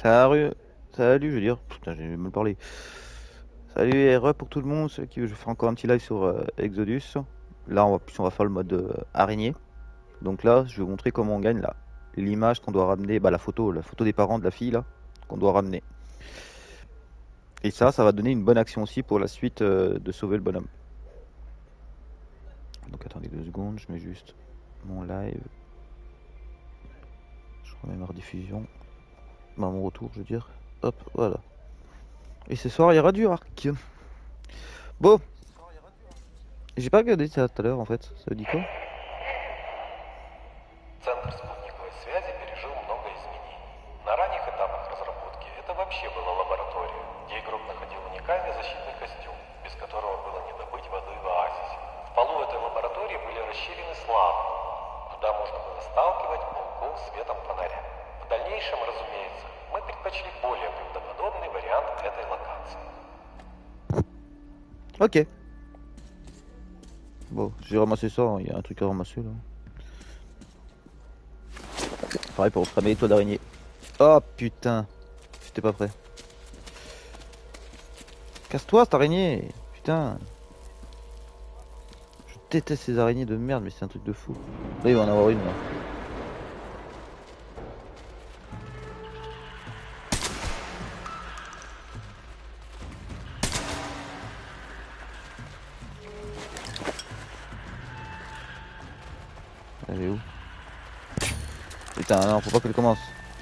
Salut, salut, je veux dire. Putain, j'ai mal parlé. Salut et re pour tout le monde. Je fais encore un petit live sur Exodus. Là, on va faire le mode araignée. Donc là, je vais vous montrer comment on gagne là. L'image qu'on doit ramener, bah la photo des parents de la fille là, qu'on doit ramener. Et ça va donner une bonne action aussi pour la suite de sauver le bonhomme. Donc attendez 2 secondes, je mets juste mon live. Je remets ma rediffusion. Bah mon retour, je veux dire. Hop, voilà. Et ce soir, il y aura du arc. Bon, j'ai pas regardé ça tout à l'heure en fait. Ça dit quoi? Центр спутниковой связи пережил много изменений. На ранних этапах разработки это вообще была лаборатория, где игрок находил уникальный защитный костюм, без которого было не добыть воды в оазисе. В полу этой лаборатории были расщелины славы. Туда можно было сталкивать пауков светом фонаря. В дальнейшем, разумеется, мы предпочли более правдоподобный вариант этой локации. Ok. Bon, j'ai ramassé ça, il y a un truc à ramasser là. Pareil pour cramer les toits d'araignée. Oh putain, j'étais pas prêt. Casse-toi cette araignée. Putain. Je déteste ces araignées de merde, mais c'est un truc de fou. Là, il va en avoir une là. Elle est où? Putain, non, faut pas qu'elle commence.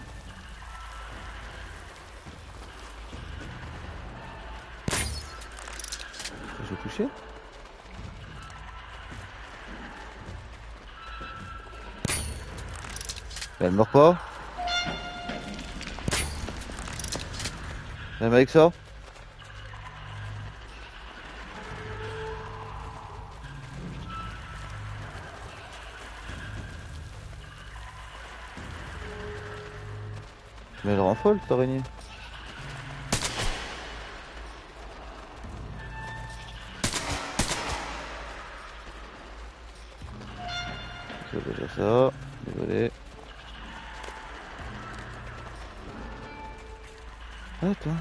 Je vais toucher. Elle meurt pas. Même avec ça. Mais elle rend folle cette araignée. Ça va faire ça. Désolé. Attends.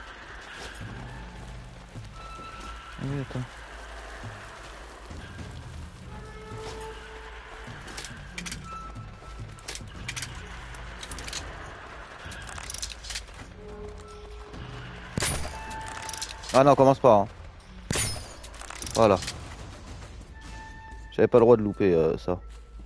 Ah oui, attends. Ah non, commence pas. Hein. Voilà. J'avais pas le droit de louper ça.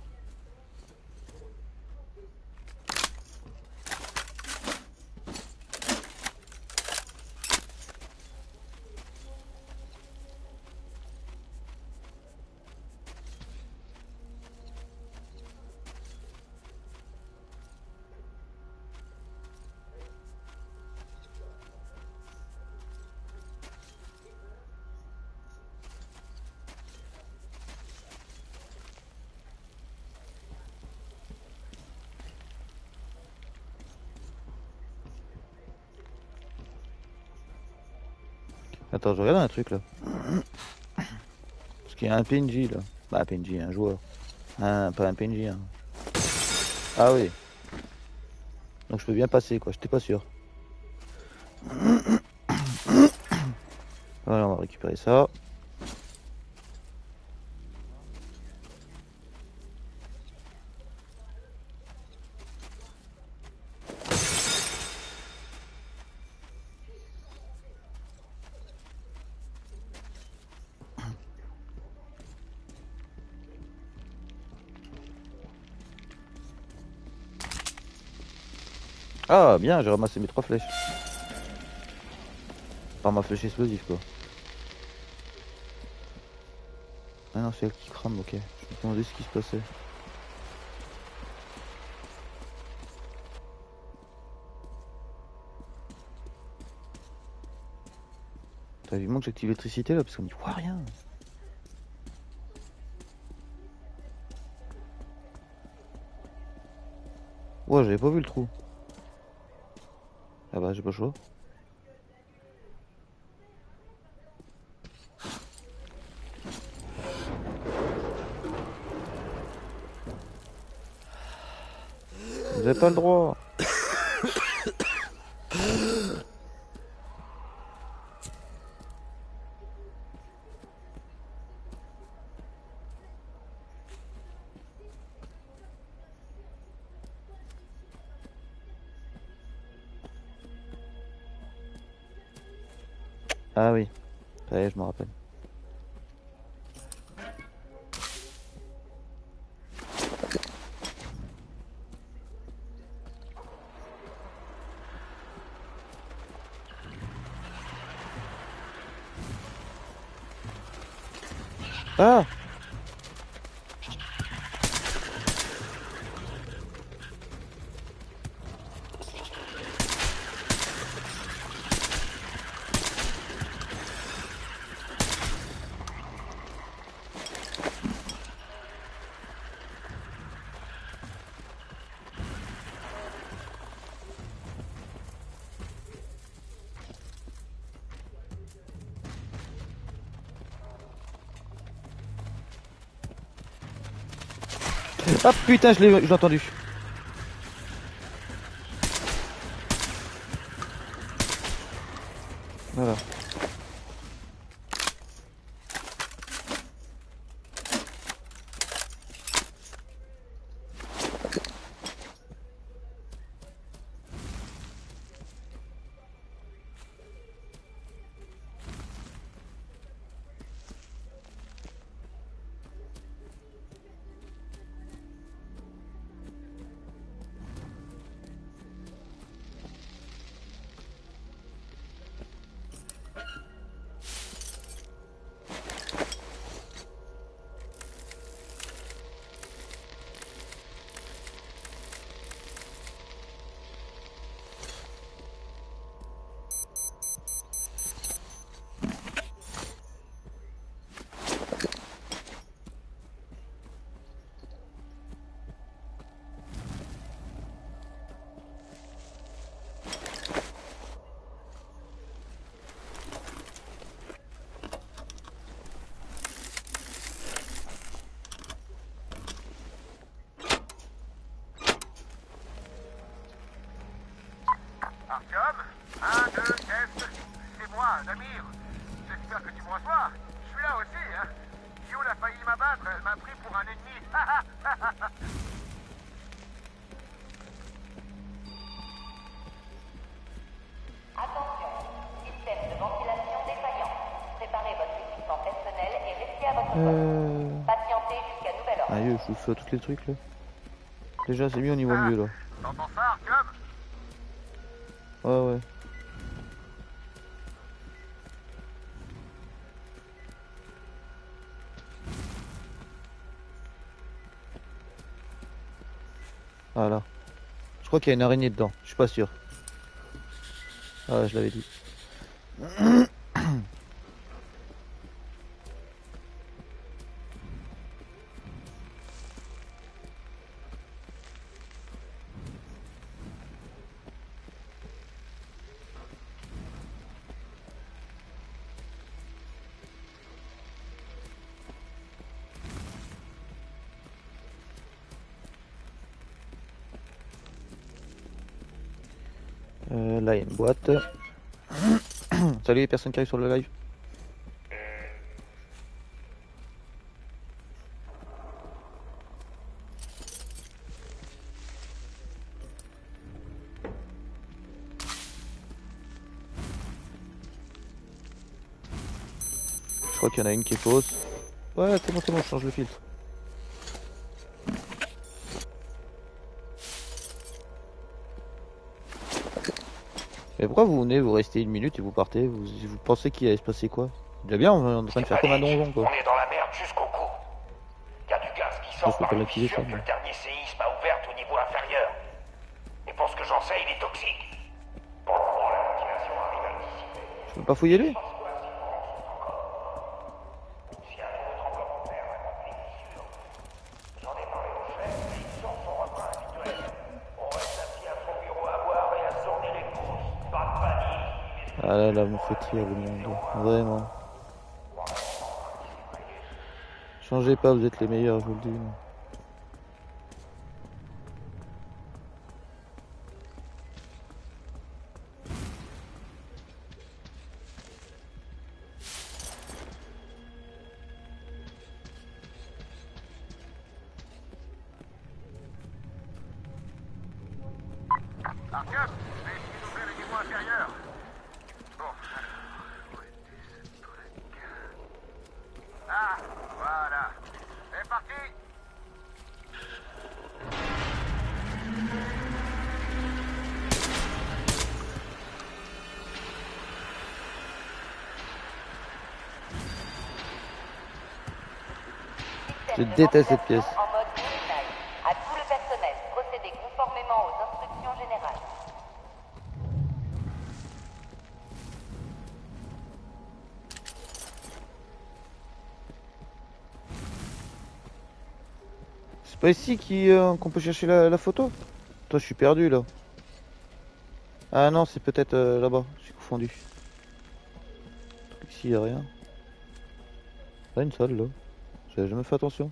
Attends, je regarde un truc là. Parce qu'il y a un PNJ là. Bah, un PNJ, un joueur. Pas un PNJ. Hein. Ah oui. Donc je peux bien passer quoi, j'étais pas sûr. Voilà, on va récupérer ça. Ah bien, j'ai ramassé mes 3 flèches. Par ma flèche explosive quoi. Ah non, c'est elle qui crame, ok. Je me demandais ce qui se passait. T'as vivement que j'active l'électricité là parce qu'on n'y voit rien. Ouais, j'avais pas vu le trou. Ah bah j'ai pas le choix. Vous avez pas le droit. Ah oui, ça y est, je me rappelle. Ah! Ah putain, je l'ai entendu. Voilà. Artyom, 1, 2, test. C'est moi, Damir. J'espère que tu me reçois. Je suis là aussi, hein. Youl a failli m'abattre, elle m'a pris pour un ennemi. Attention, système de ventilation défaillant. Préparez votre équipement personnel et restez à votre poste. Patientez jusqu'à nouvel ordre. Ah, je vous fais tous les trucs là. Déjà, c'est mieux au niveau mieux là. T'entends ça, Artyom? Ouais, ouais. Voilà. Je crois qu'il y a une araignée dedans. Je suis pas sûr. Ah, je l'avais dit. Là, il y a une boîte. Salut les personnes qui arrivent sur le live. Je crois qu'il y en a une qui est fausse. Ouais, c'est bon, je change le filtre. Mais pourquoi vous venez, vous restez une minute et vous partez? Vous pensez qu'il allait se passer quoi? Déjà bien, on est en train de faire comme un donjon quoi. On est dans la merde jusqu'au cou. Il y a du gaz qui Je sort peux par pas une l'activer, fissure ça, que le mais- dernier séisme a ouverte au niveau inférieur. Et pour ce que j'en sais, il est toxique. Pour le moment, la ventilation arrive à le dissiper. Je peux pas fouiller lui? Si un nouveau tremblement de terre a rempli les fissures, j'en ai parlé au chef, et il sort son repas habituel. On reste assis à son bureau à boire et à se tourner les pouces. Pas de panique. Ah là là, vous me faites rire le monde. Vraiment. Changez pas, vous êtes les meilleurs, je vous le dis. Artyom, je vais essayer d'ouvrir les niveaux inférieurs. Bon, alors, où est-ce Ah, voilà. C'est parti. Je déteste cette pièce. En mode midnight. À tout le personnel, procédez conformément aux instructions générales. C'est pas ici qu'on peut chercher la photo? Toi, je suis perdu là. Ah non, c'est peut-être là-bas. Je suis confondu. Ici, y a rien. Là, une salle là. J'avais jamais fait attention.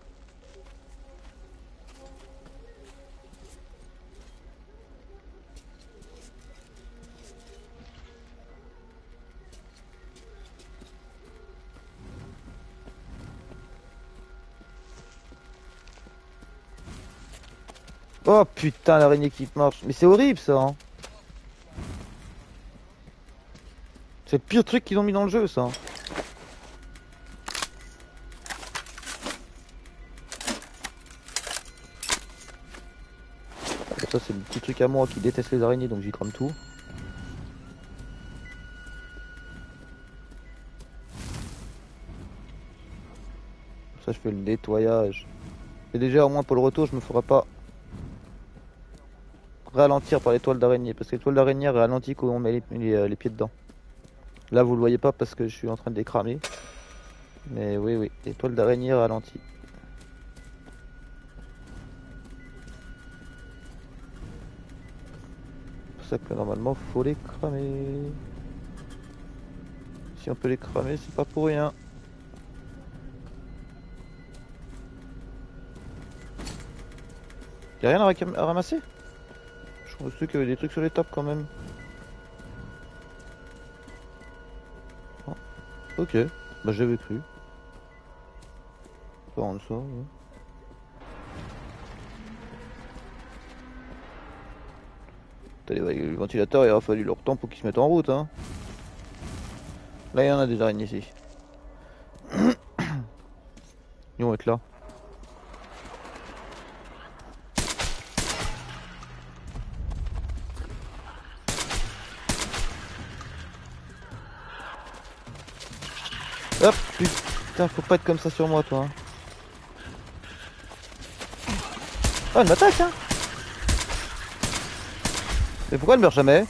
Oh putain, l'araignée qui marche. Mais c'est horrible ça, hein. C'est le pire truc qu'ils ont mis dans le jeu, ça. Ça, c'est le petit truc à moi qui déteste les araignées, donc j'y crame tout. Ça, je fais le nettoyage. Et déjà, au moins pour le retour, je me ferai pas ralentir par les toiles d'araignée, parce que les toiles d'araignée ralentissent quand on met les pieds dedans. Là, vous le voyez pas parce que je suis en train de les cramer. Mais oui, oui, les toiles d'araignée ralentissent. C'est pour ça que normalement, faut les cramer. Si on peut les cramer, c'est pas pour rien. Y'a rien à ramasser? Je pensais qu'il y avait des trucs sur les tables quand même. Oh. Ok, bah j'avais cru. Pas en dessous. Ouais. Le ventilateur, il aura fallu leur temps pour qu'ils se mettent en route. Hein. Là, il y en a des araignées ici. Ils vont être là. Hop, putain, faut pas être comme ça sur moi, toi. Hein. Oh, elle m'attaque, hein. Mais pourquoi elle meurt jamais?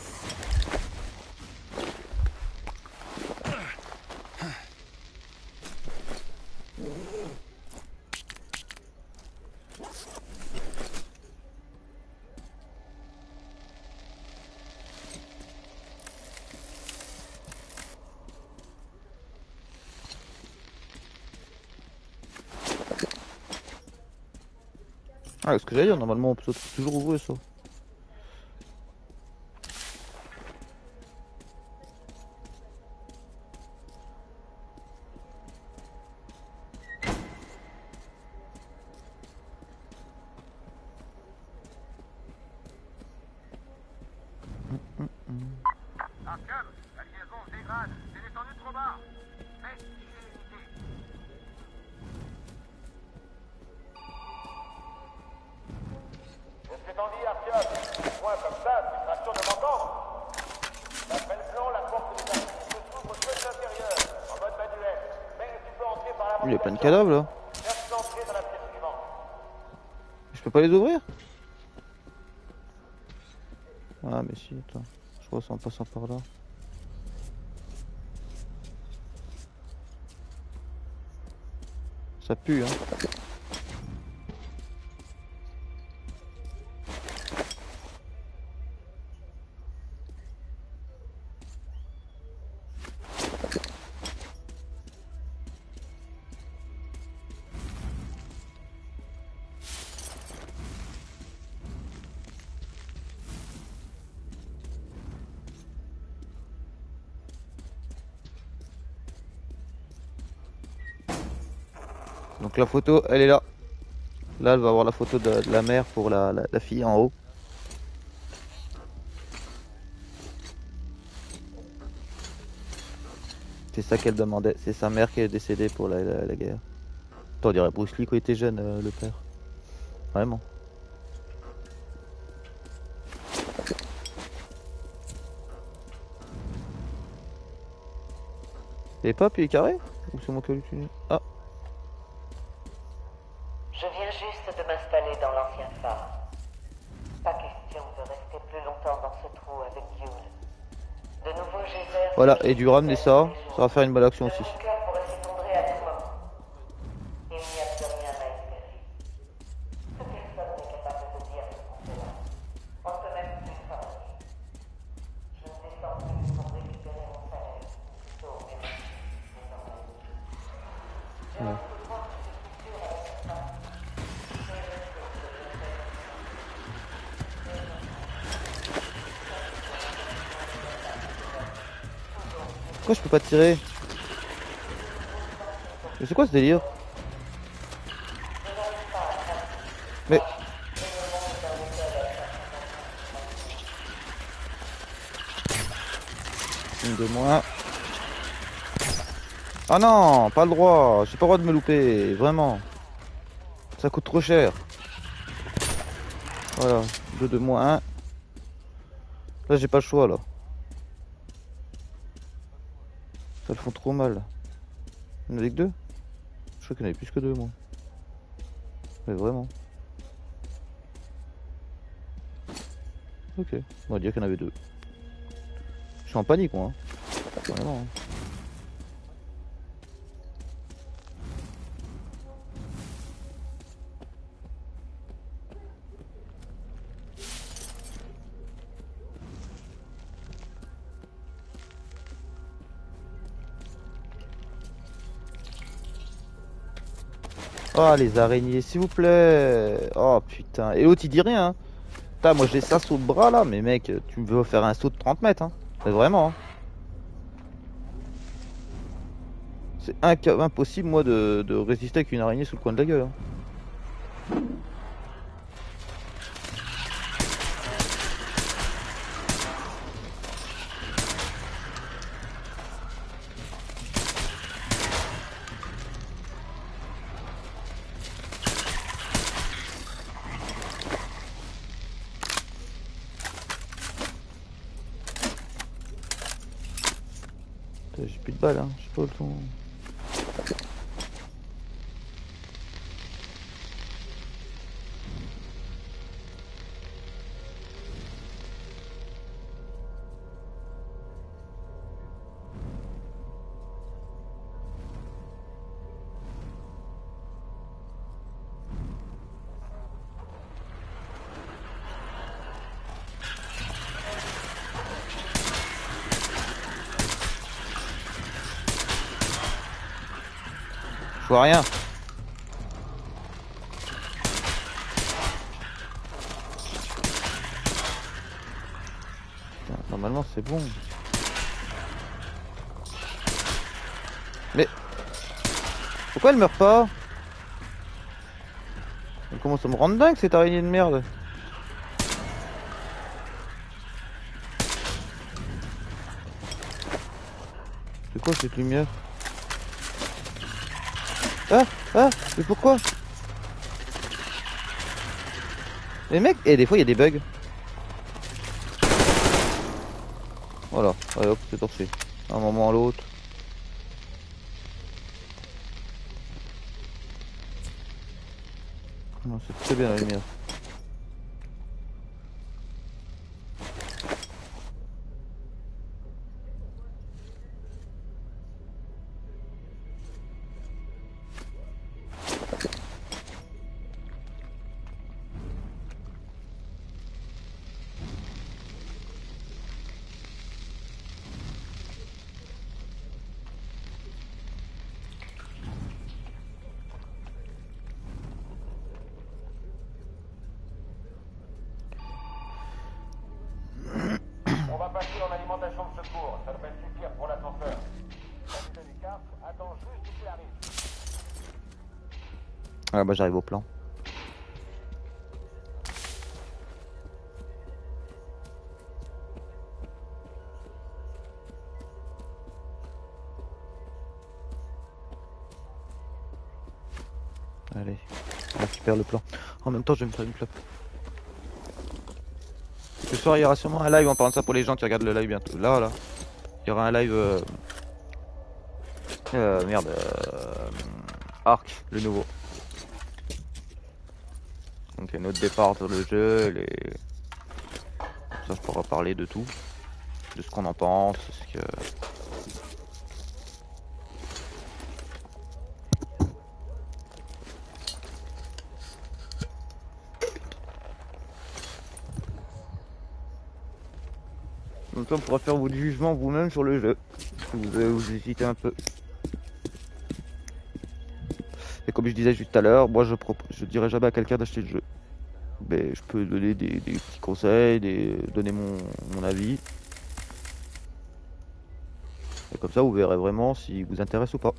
Ah, ce que j'allais dire, normalement on peut toujours ouvrir ça. Arkham, la liaison se dégrade. C'est descendu trop bas. Mais j'ai une idée. Qu'est-ce que t'en dis, Arkham? Moi, comme ça, tu seras sûr de m'entendre. D'après le plan, la porte des archives se s'ouvre que de l'intérieur, en mode manuel. Mais tu peux entrer par la Il y a plein de cadavres là. Cherche l'entrée dans la pièce suivante. Je peux pas les ouvrir? Ah mais si, attends. Je crois que c'est en passant par là. Ça pue, hein. Donc la photo, elle est là. Là, elle va avoir la photo de la mère pour la fille en haut. C'est ça qu'elle demandait. C'est sa mère qui est décédée pour la guerre. Attends, on dirait Bruce Lee quand il était jeune, le père. Vraiment. Et pas puis carré? Ou c'est moi qui ai l'utilise? Ah, Je viens juste de m'installer dans l'ancien phare. Pas question de rester plus longtemps dans ce trou avec Yule. De nouveaux geysers... voilà, et du ramener ça va faire une bonne action aussi. Mon cœur pourrait s'effondrer à tout moment. Il n'y a plus rien à espérer. Que personne n'est capable de dire ce qu'on fait là. On ne peut même plus travailler. Je ne descends plus pour récupérer mon salaire. Plutôt, merci, désormais. J'ai un coup de poing sur ces structures avec cette femme. Mais je sais que je ne fais rien. Pourquoi je peux pas tirer? Mais c'est quoi ce délire? Mais... Une de moins. Ah non, pas le droit. J'ai pas le droit de me louper, vraiment. Ça coûte trop cher. Voilà, 2 de moins 1. Là j'ai pas le choix là. Ça le font trop mal. Il y en avait que 2? Je crois qu'il y en avait plus que 2 moi. Mais vraiment. Ok, on va dire qu'il y en avait 2. Je suis en panique moi. Vraiment. Hein. Oh les araignées s'il vous plaît. Oh putain. Et l'autre il dit rien hein. Putain moi j'ai ça sous le bras là. Mais mec tu me veux faire un saut de 30 mètres hein. Mais vraiment hein. C'est impossible moi de résister avec une araignée sous le coin de la gueule hein. J'ai plus de balles hein. J'ai pas le temps. Je vois rien. Putain, normalement c'est bon. Mais pourquoi elle meurt pas? Elle commence à me rendre dingue cette araignée de merde. C'est quoi cette lumière? Ah, ah, mais pourquoi? Les mecs, et des fois il y a des bugs. Voilà, allez hop, c'est torché. Un moment à l'autre. Non, c'est très bien la lumière. On va passer en alimentation de secours. Ça devrait suffire pour l'ascenseur. Capitaine Icard, attends juste qu'il arrive. Ah bah j'arrive au plan. Allez, on récupère le plan. En même temps, je vais me faire une clope. Ce soir, il y aura sûrement un live en parlant de ça pour les gens qui regardent le live bientôt. Là, il y aura un live. Merde. Arc, le nouveau. Donc, notre départ sur le jeu. Ça, je pourrai parler de tout. De ce qu'on en pense. Ce que... Donc on pourra faire votre jugement vous-même sur le jeu. Si vous hésitez un peu. Et comme je disais juste tout à l'heure, moi je dirais jamais à quelqu'un d'acheter le jeu. Mais je peux donner des petits conseils, donner mon avis. Et comme ça vous verrez vraiment s'il vous intéresse ou pas.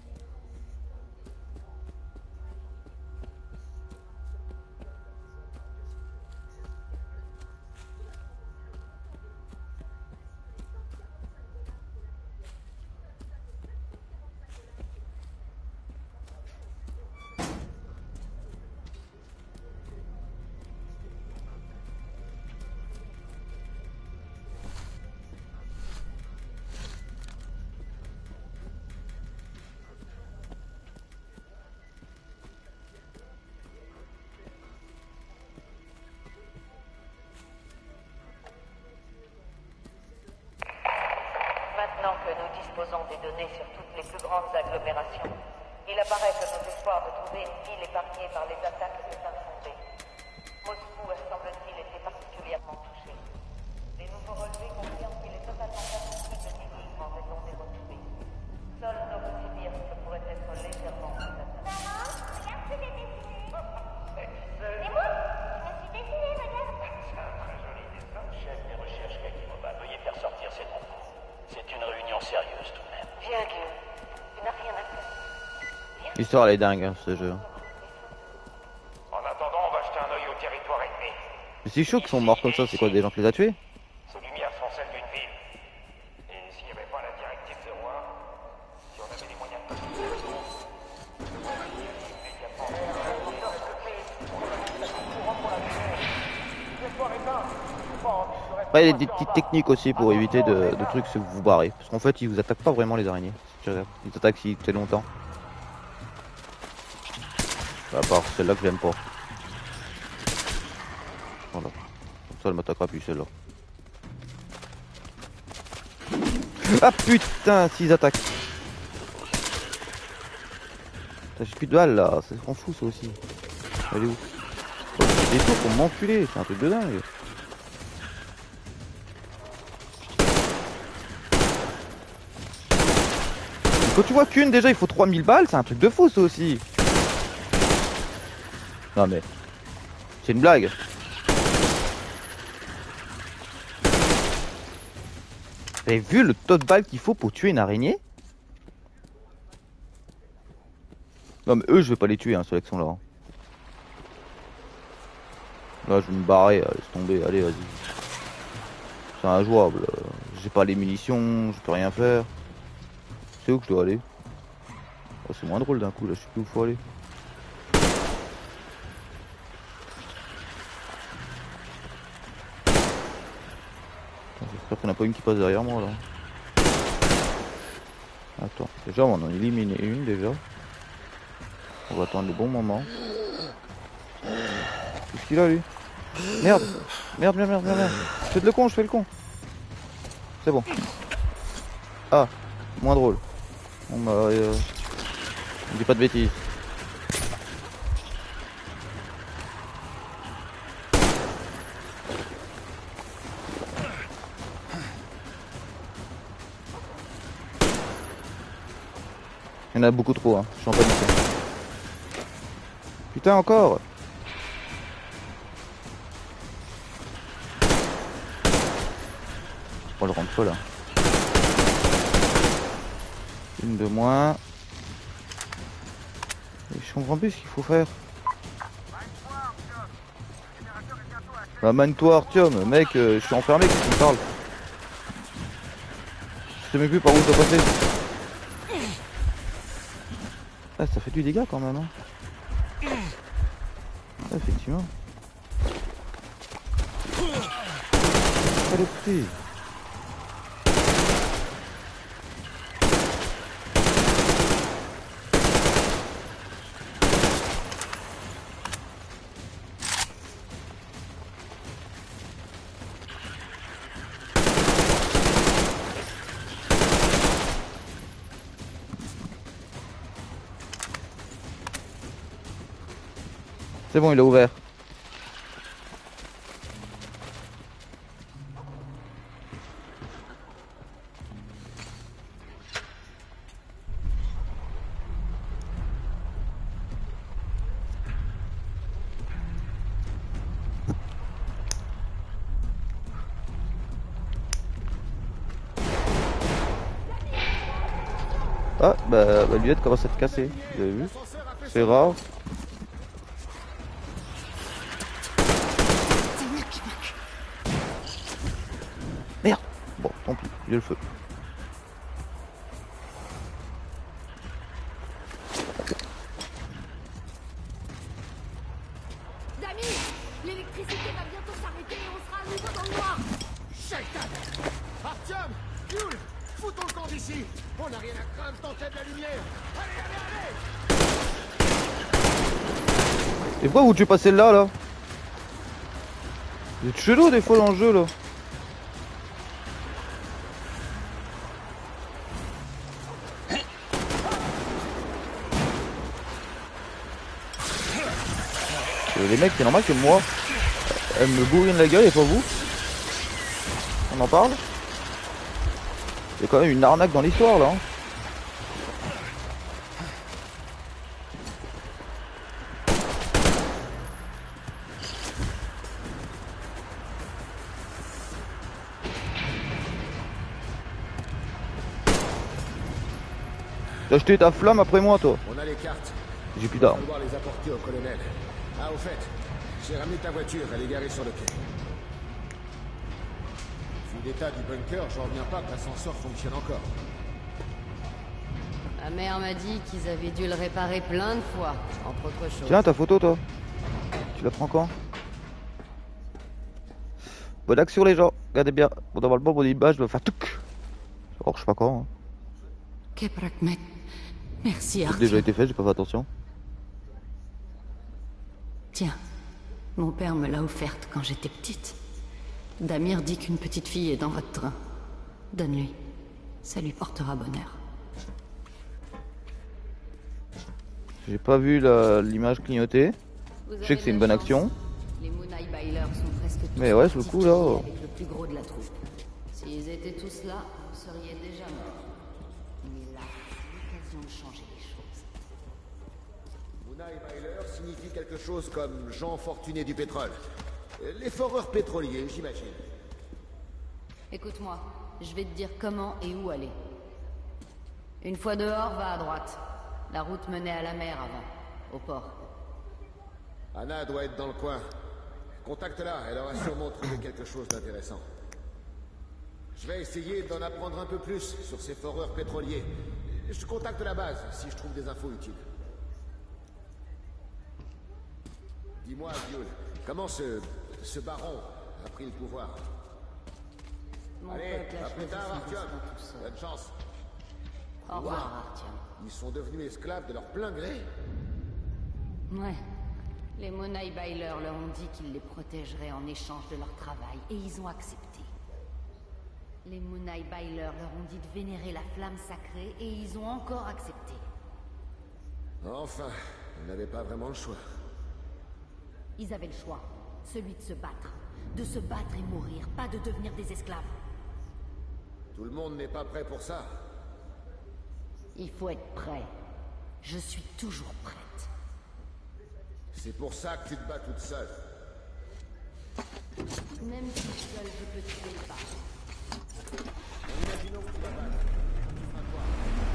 Maintenant que nous disposons des données sur toutes les plus grandes agglomérations, il apparaît que nos espoirs de trouver une ville épargnée par les attaques est infondé. Moscou a, semble-t-il, été particulièrement touché. Les nouveaux relevés confirment qu'il est totalement impossible d'éviter en raison des retombées. Seul Novosibirsk pourrait être légèrement plus attaqué. Maman, regarde ce que j'ai dessiné. Et moi, je me suis dessiné, regarde. C'est un très joli dessin. Chef des recherches Kakimova, veuillez faire sortir ces propos. C'est une réunion sérieuse tout de même. Viens, Gueux. Tu n'as rien à faire. L'histoire elle est dingue hein, ce jeu. En attendant, on va jeter un œil au territoire ennemi. Mais c'est chaud qu'ils sont morts comme ça, c'est quoi des gens qui les a tués? Ces lumières sont celles d'une ville. Et s'il n'y avait pas la directive de roi, si on avait les moyens de Après il y a des petites techniques aussi pour éviter de trucs si vous vous barrez. Parce qu'en fait ils vous attaquent pas vraiment les araignées. Ils attaquent si c'est longtemps. À part celle-là que j'aime pas. Voilà. Comme ça elle m'attaquera plus celle-là. Ah putain, s'ils attaquent. J'ai plus de balles là, ça rend fou ça aussi. Elle est où? Oh, c'est des tours pour m'enculer, c'est un truc de dingue. Quand tu vois qu'une déjà il faut 3000 balles, c'est un truc de fou ça aussi. Non mais, c'est une blague. Vous avez vu le taux de balles qu'il faut pour tuer une araignée? Non mais eux je vais pas les tuer hein, ceux qui sont là. Là je vais me barrer, laisse tomber, allez vas-y. C'est injouable, j'ai pas les munitions, je peux rien faire. C'est où que je dois aller? Oh, c'est moins drôle d'un coup là, je sais plus où faut aller. J'espère qu'il n'y en a pas une qui passe derrière moi là. Attends, déjà on en a éliminé une déjà. On va attendre le bon moment. Qu'est-ce qu'il a lui? Merde. Merde. Je fais le con, C'est bon. Ah, moins drôle. On m'a... on dit pas de bêtises. Il y en a beaucoup trop, hein. Je suis en panique. Putain, encore. Oh, je rentre pas là. Une de moins. Et je comprends plus ce qu'il faut faire. Bah, mine-toi, Artyom. Mec, je suis enfermé, qu'est-ce que tu me parles? Je sais même plus par où je dois passer. Ah, ça fait du dégât quand même, hein. Effectivement. Pas le prix. C'est bon, il a ouvert. Ah, bah, la lunette commence à te casser. Vous avez vu? C'est rare. Merde. Bon, tant pis, j'ai le feu. Dami, l'électricité va bientôt s'arrêter et on sera à nouveau dans le noir. Shaitan! Artyom! Yul! Foutons le camp d'ici! On n'a rien à craindre, tentez de la lumière! Allez, allez, allez! Et pourquoi vous tuez pas celle-là, là? Vous êtes chelou des fois dans le jeu, là. Les mecs, c'est normal que moi, elle me bourrine la gueule et pas vous. On en parle. Il y a quand même une arnaque dans l'histoire là. Hein. T'as acheté ta flamme après moi toi. On a les cartes. J'ai plus On va d'armes. devoir les apporter au colonel. Ah, au fait, j'ai ramené ta voiture, elle est garée sur le quai. Vu l'état du bunker, j'en reviens pas que l'ascenseur fonctionne encore. Ma mère m'a dit qu'ils avaient dû le réparer plein de fois, entre autres choses. Tiens ta photo toi. Tu la prends quand? Bonne action les gens. Regardez bien. Bon normalement mon image doit faire touc. Or je sais pas quand. Hein. Keprakmet. Merci Ça a Arthur. déjà été fait, j'ai pas fait attention. Tiens, mon père me l'a offerte quand j'étais petite. Damir dit qu'une petite fille est dans votre train. Donne-lui. Ça lui portera bonheur. J'ai pas vu l'image clignoter. Je sais que c'est une bonne action. Les Moonai Bailers sont presque tous Mais ouais, sur le coup, là, partis avec le plus gros de la troupe. S'ils étaient tous là, vous seriez déjà morts. Mais là, c'est l'occasion de changer les choses. Moonai Bailer signifie quelque chose comme Jean Fortuné du pétrole. Les foreurs pétroliers, j'imagine. Écoute-moi, je vais te dire comment et où aller. Une fois dehors, va à droite. La route menait à la mer avant, au port. Anna doit être dans le coin. Contacte-la, elle aura sûrement trouvé quelque chose d'intéressant. Je vais essayer d'en apprendre un peu plus sur ces foreurs pétroliers. Je contacte la base si je trouve des infos utiles. Dis-moi, Yul, comment ce baron a pris le pouvoir? Mon Allez, peuple a à plus choisi tard, son Artyom. destin tout seul. Bonne chance. Au revoir, Artyom. Ils sont devenus esclaves de leur plein gré. Ouais. Les Moonai Bailers leur ont dit qu'ils les protégeraient en échange de leur travail, et ils ont accepté. Les Moonai Bailers leur ont dit de vénérer la flamme sacrée, et ils ont encore accepté. Enfin, on n'avait pas vraiment le choix. Ils avaient le choix, celui de se battre. De se battre et mourir, pas de devenir des esclaves. Tout le monde n'est pas prêt pour ça. Il faut être prêt. Je suis toujours prête. C'est pour ça que tu te bats toute seule. Même si seul je peux tuer le pas. Imaginons que tu vas battre. Tu feras quoi?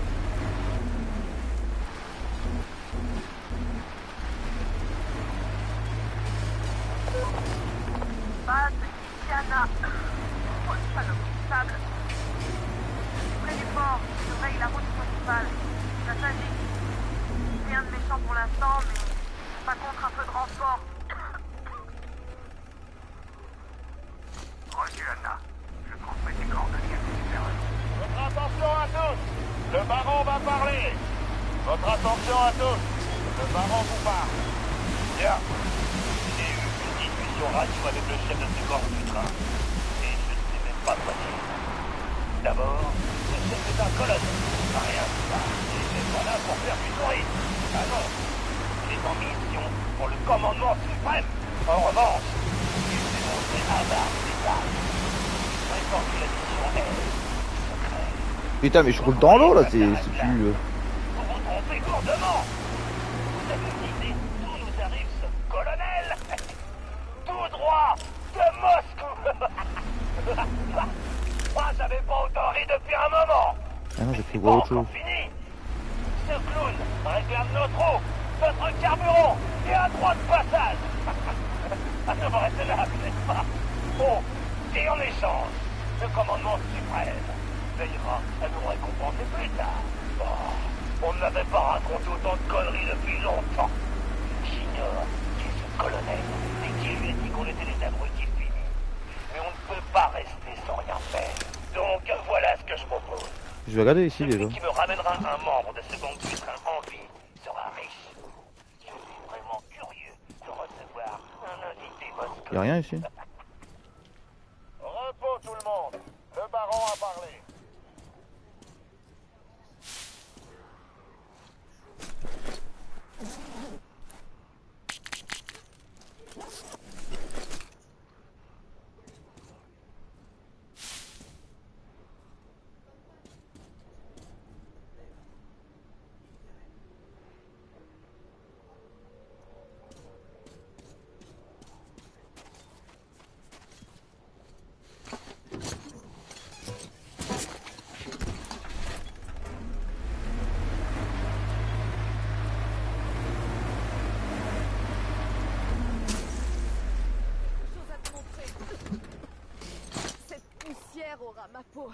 Base ici Anna. Salope, près du port, surveille la route principale. Ça s'agit. Rien de méchant pour l'instant, mais pas contre un peu de renfort. Le baron va parler. Votre attention à tous. Le baron vous parle. Bien. J'ai eu une discussion radio avec le chef de secours du train. Et je ne sais même pas quoi dire. D'abord, le chef est un colonel. Rien de ça. Il n'est pas là pour faire du tourisme. Ah non. Il est en mission pour le commandement suprême. En revanche, il s'est montré avare des détails. N'importe que la mission est secrète. Putain, mais je roule dans l'eau là, c'est plus. Vous vous trompez lourdement. Vous avez une idée d'où nous arrive ce colonel? Tout droit de Moscou. Moi, j'avais pas autant ri depuis un moment. Ah non, j'ai cru C'est voir pas autre chose. encore fini. Ce clown réclame notre eau, notre carburant et un droit de passage. Ça devrait être là, n'est-ce pas? Bon, et en échange, le commandement suprême veillera à nous récompenser plus tard. Oh, on ne m'avait pas raconté autant de conneries depuis longtemps. J'ignore qui est ce colonel et qui lui a dit qu'on était des abrutis finis. Mais on ne peut pas rester sans rien faire. Donc voilà ce que je propose. Je vais regarder ici déjà. Celui qui me ramènera un membre de ce gang putain en vie sera riche. Je suis vraiment curieux de recevoir un invité Moscou. Y'a rien ici. Repos tout le monde. Le baron a parlé. Chose à te montrer. Cette poussière aura ma peau.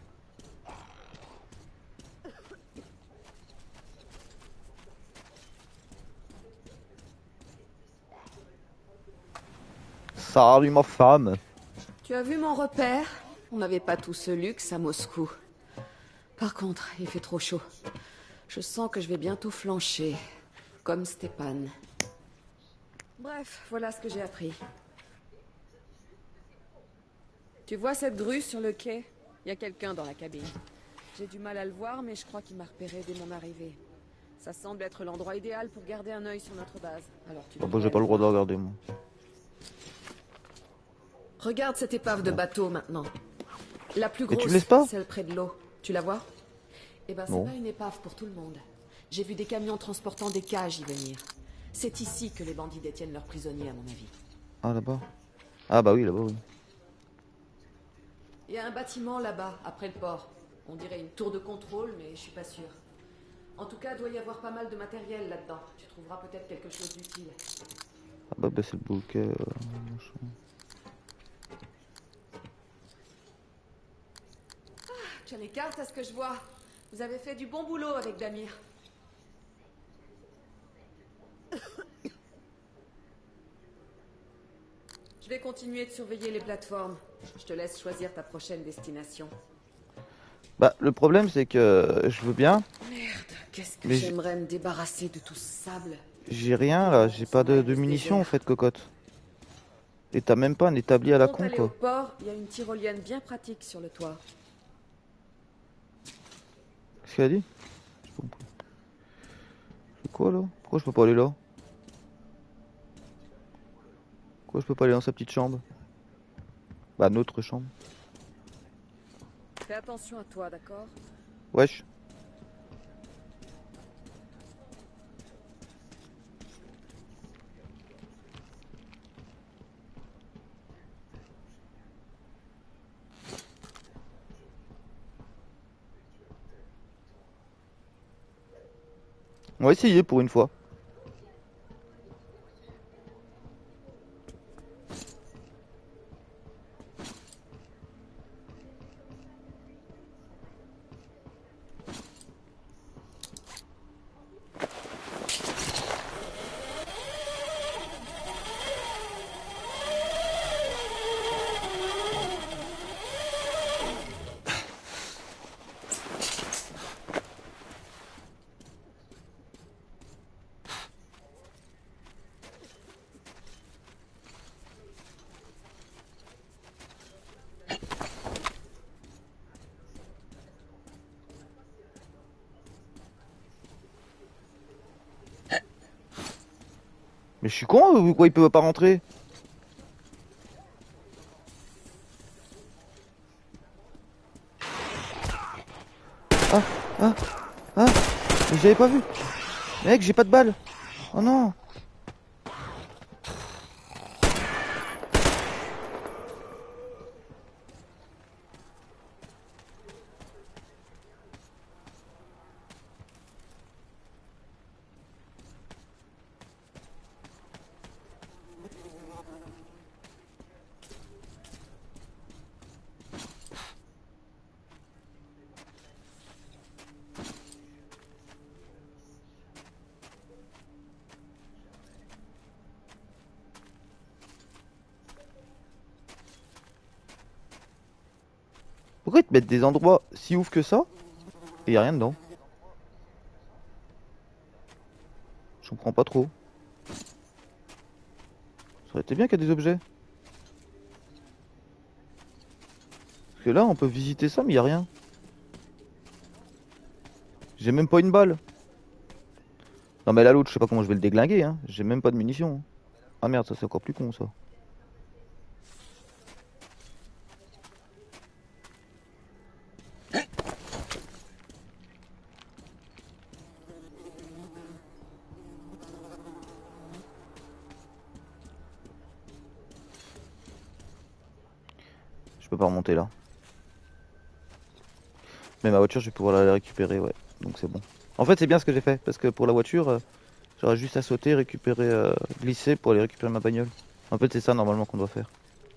Salut ma femme. Tu as vu mon repère? On n'avait pas tout ce luxe à Moscou. Par contre, il fait trop chaud. Je sens que je vais bientôt flancher. Comme Stepan. Bref, voilà ce que j'ai appris. Tu vois cette grue sur le quai? Il y a quelqu'un dans la cabine. J'ai du mal à le voir, mais je crois qu'il m'a repéré dès mon arrivée. Ça semble être l'endroit idéal pour garder un œil sur notre base. Alors tu Ah bah devrais j'ai pas le droit de voir. regarder moi. Regarde cette épave de bateau maintenant. La plus Mais tu grosse, me laisses pas celle près de l'eau. Tu la vois? Eh ben, c'est Non. pas une épave pour tout le monde. J'ai vu des camions transportant des cages y venir. C'est ici que les bandits détiennent leurs prisonniers, à mon avis. Ah là-bas. Ah bah oui, là-bas oui. Il y a un bâtiment là-bas, après le port. On dirait une tour de contrôle, mais je suis pas sûre. En tout cas, doit y avoir pas mal de matériel là-dedans. Tu trouveras peut-être quelque chose d'utile. Ah bah c'est le bouquet. Machin. Tu as les cartes à ce que je vois. Vous avez fait du bon boulot avec Damir. Je vais continuer de surveiller les plateformes. Je te laisse choisir ta prochaine destination. Bah le problème c'est que je veux bien. Merde, qu'est-ce que Mais j'aimerais me débarrasser de tout ce sable. J'ai rien là, j'ai pas de munitions en fait, cocotte. Et t'as même pas un établi à la Avant con d'aller au quoi. port, il y a une tyrolienne bien pratique sur le toit. Qu'est-ce qu'elle a dit? J'ai pas compris. C'est quoi là? Pourquoi je peux pas aller là? Pourquoi je peux pas aller dans sa petite chambre? Bah notre chambre. Fais attention à toi, d'accord? Wesh. On va essayer pour une fois. Mais je suis con ou quoi, il peut pas rentrer? Ah, ah, ah, mais j'avais pas vu. Mec, j'ai pas de balles. Oh non. Pourquoi ils te mettent des endroits si ouf que ça et y a rien dedans? Je comprends pas trop. Ça aurait été bien qu'il y ait des objets. Parce que là, on peut visiter ça, mais y a rien. J'ai même pas une balle. Non mais là l'autre, je sais pas comment je vais le déglinguer, hein. J'ai même pas de munitions. Ah merde, ça c'est encore plus con ça. Je peux pas remonter là. Mais ma voiture, je vais pouvoir la récupérer, ouais. Donc c'est bon. En fait, c'est bien ce que j'ai fait. Parce que pour la voiture, j'aurais juste à sauter, récupérer, glisser pour aller récupérer ma bagnole. En fait, c'est ça normalement qu'on doit faire.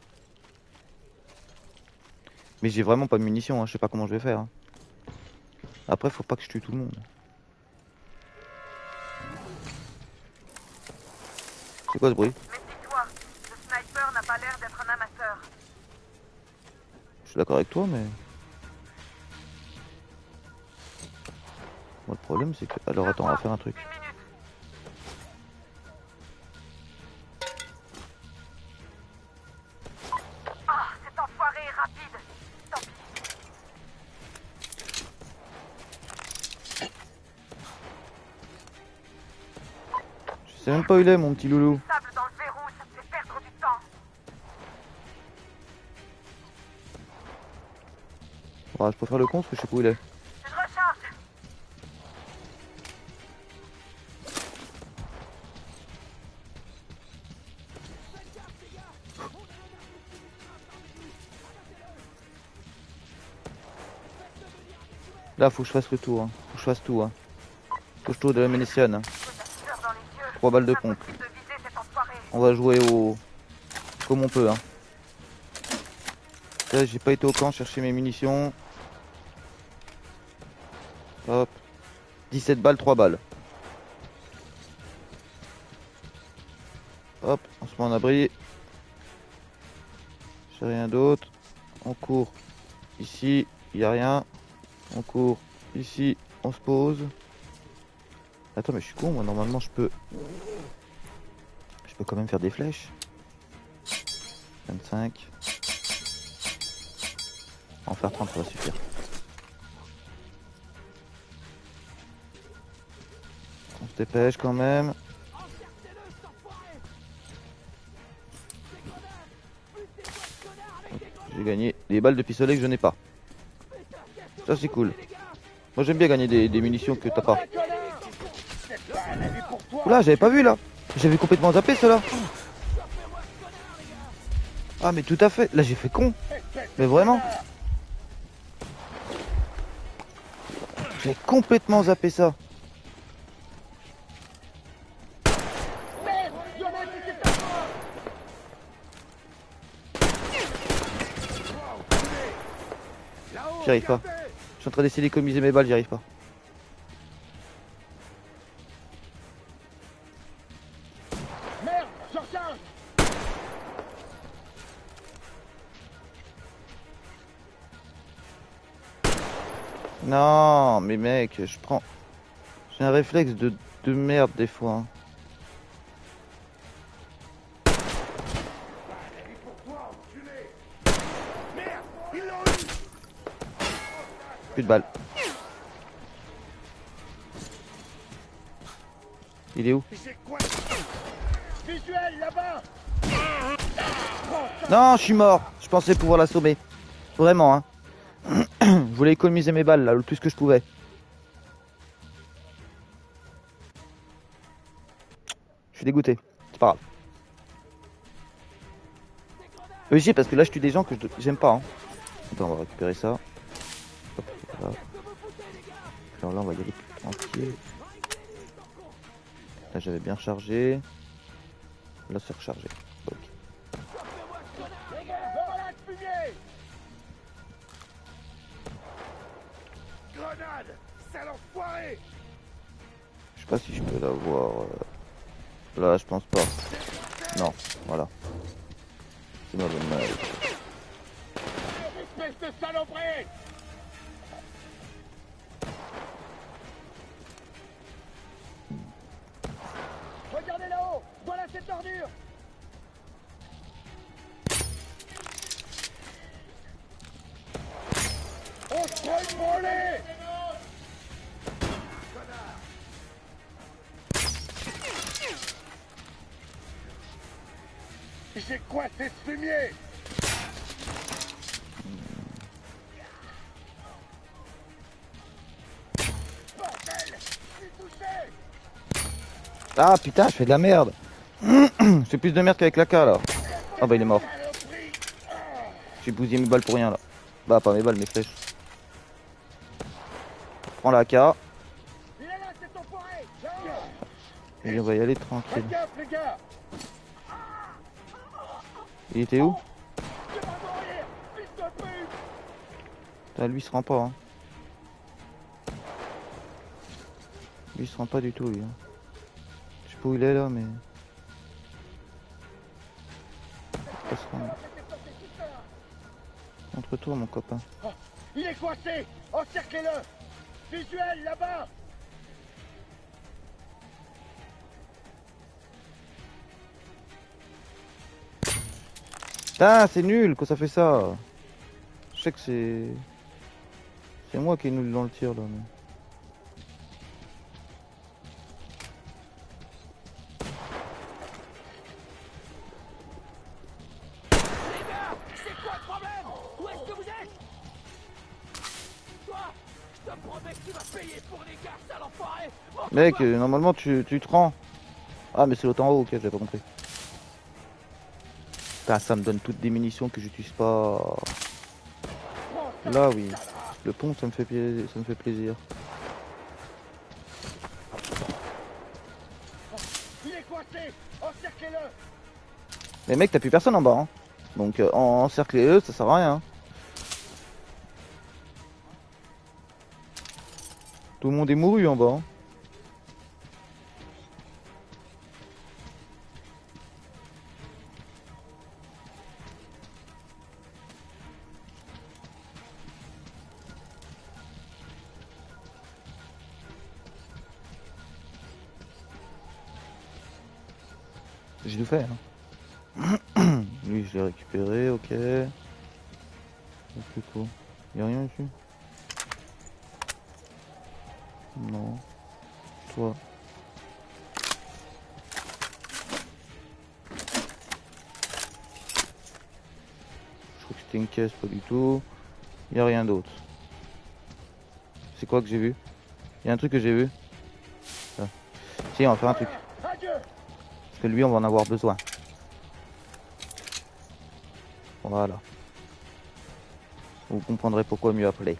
Mais j'ai vraiment pas de munitions, hein. Je sais pas comment je vais faire. Hein. Après, faut pas que je tue tout le monde. C'est quoi ce bruit? Méfie-toi, ce sniper n'a pas l'air d'être un amateur. Je suis d'accord avec toi, mais... Moi, le problème, c'est que... Alors, attends, on va faire un truc. Une minute. Ah, cet enfoiré est rapide. Tant pis. Je sais même pas où il est, mon petit loulou. Sable dans le verrou, ça me fait perdre du temps. Ouais, je peux faire le con parce que je sais pas où il est. Je recharge. Là, faut que je fasse le tour. Hein. Faut que je fasse tout. Hein. Faut que je tourne de la munition. Hein. Peur dans les yeux. 3 balles de pompe. Impossible de viser cet enfoiré. On va jouer au... comme on peut. Hein. Là, j'ai pas été au camp chercher mes munitions. Hop. 17 balles, 3 balles. Hop, on se met en abri. J'ai rien d'autre. On court. Ici, il n'y a rien. On court. Ici, on se pose. Attends, mais je suis con, moi, normalement, je peux quand même faire des flèches. 25. En faire 30, ça va suffire. On se dépêche quand même. J'ai gagné des balles de pistolet que je n'ai pas. Ça c'est cool. Moi j'aime bien gagner des munitions que t'as pas. Oula, j'avais pas vu là. J'avais complètement zappé cela. Ah mais tout à fait. Là j'ai fait con. Mais vraiment. J'ai complètement zappé ça. J'y arrive pas. Je suis en train d'essayer d'économiser mes balles, j'y arrive pas. Merde, je recharge. Non, mais mec, je prends... J'ai un réflexe de merde des fois. Hein. Plus de balles. Il est où? Visuel là-bas. Non, je suis mort. Je pensais pouvoir l'assommer. Vraiment, hein. Je voulais économiser mes balles, là, le plus que je pouvais. Je suis dégoûté. C'est pas grave. Oui, si, parce que là, je tue des gens que j'aime pas, hein. Attends, on va récupérer ça. Hop, voilà. Alors là, on va y aller plus tranquille. Là, j'avais bien rechargé. Là, c'est rechargé. Ok. Grenade, sale enfoiré. Je sais pas si je peux l'avoir. Là, je pense pas. Non, voilà. C'est moi le mal. Espèce de saloperie. Regardez là-haut, voilà cette ordure. On se prend une branlée. J'ai coincé ce fumier. Bordel, je suis touché. Ah putain, je fais de la merde. Je fais plus de merde qu'avec la K là. Ah bah il est mort. J'ai bousillé mes balles pour rien là. Bah pas mes balles, mes flèches. Prends la K. Il est là, cet enfoiré. Et on va y aller tranquille. Faites gaffe, les gars. Il était où? Je vais mourir, fils de pute. Putain, lui il se rend pas, hein. Lui il se rend pas du tout, lui, hein. Je sais pas où il est là, mais... Ça se rend. Contre-toi, mon copain. Il est coincé. Encerclez-le. Visuel, là-bas. Putain, c'est nul que ça fait ça. Je sais que c'est... C'est moi qui est nul dans le tir, là, mais... C'est quoi le problème? Où est-ce que vous êtes? Toi, je te promets que tu vas payer pour les gars, sale enfoiré. Mec, normalement tu te rends. Ah mais c'est l'autre en haut, ok, j'avais pas compris. Putain, ça me donne toutes des munitions que j'utilise pas. Là oui. Le pont ça me fait plaisir. Il est coincé. Encerclez-le. Mais mec, t'as plus personne en bas, hein. Donc encercler-le, ça sert à rien. Tout le monde est mouru en bas, hein. J'ai tout fait, hein. Lui je l'ai récupéré, ok. C'est plutôt. Y'a rien ici? Non. Toi. Je crois que c'était une caisse, pas du tout. Y'a rien d'autre. C'est quoi que j'ai vu? Y'a un truc que j'ai vu? Ah. Si, on va faire un truc. Parce que lui, on va en avoir besoin. Voilà. Vous comprendrez pourquoi mieux appeler.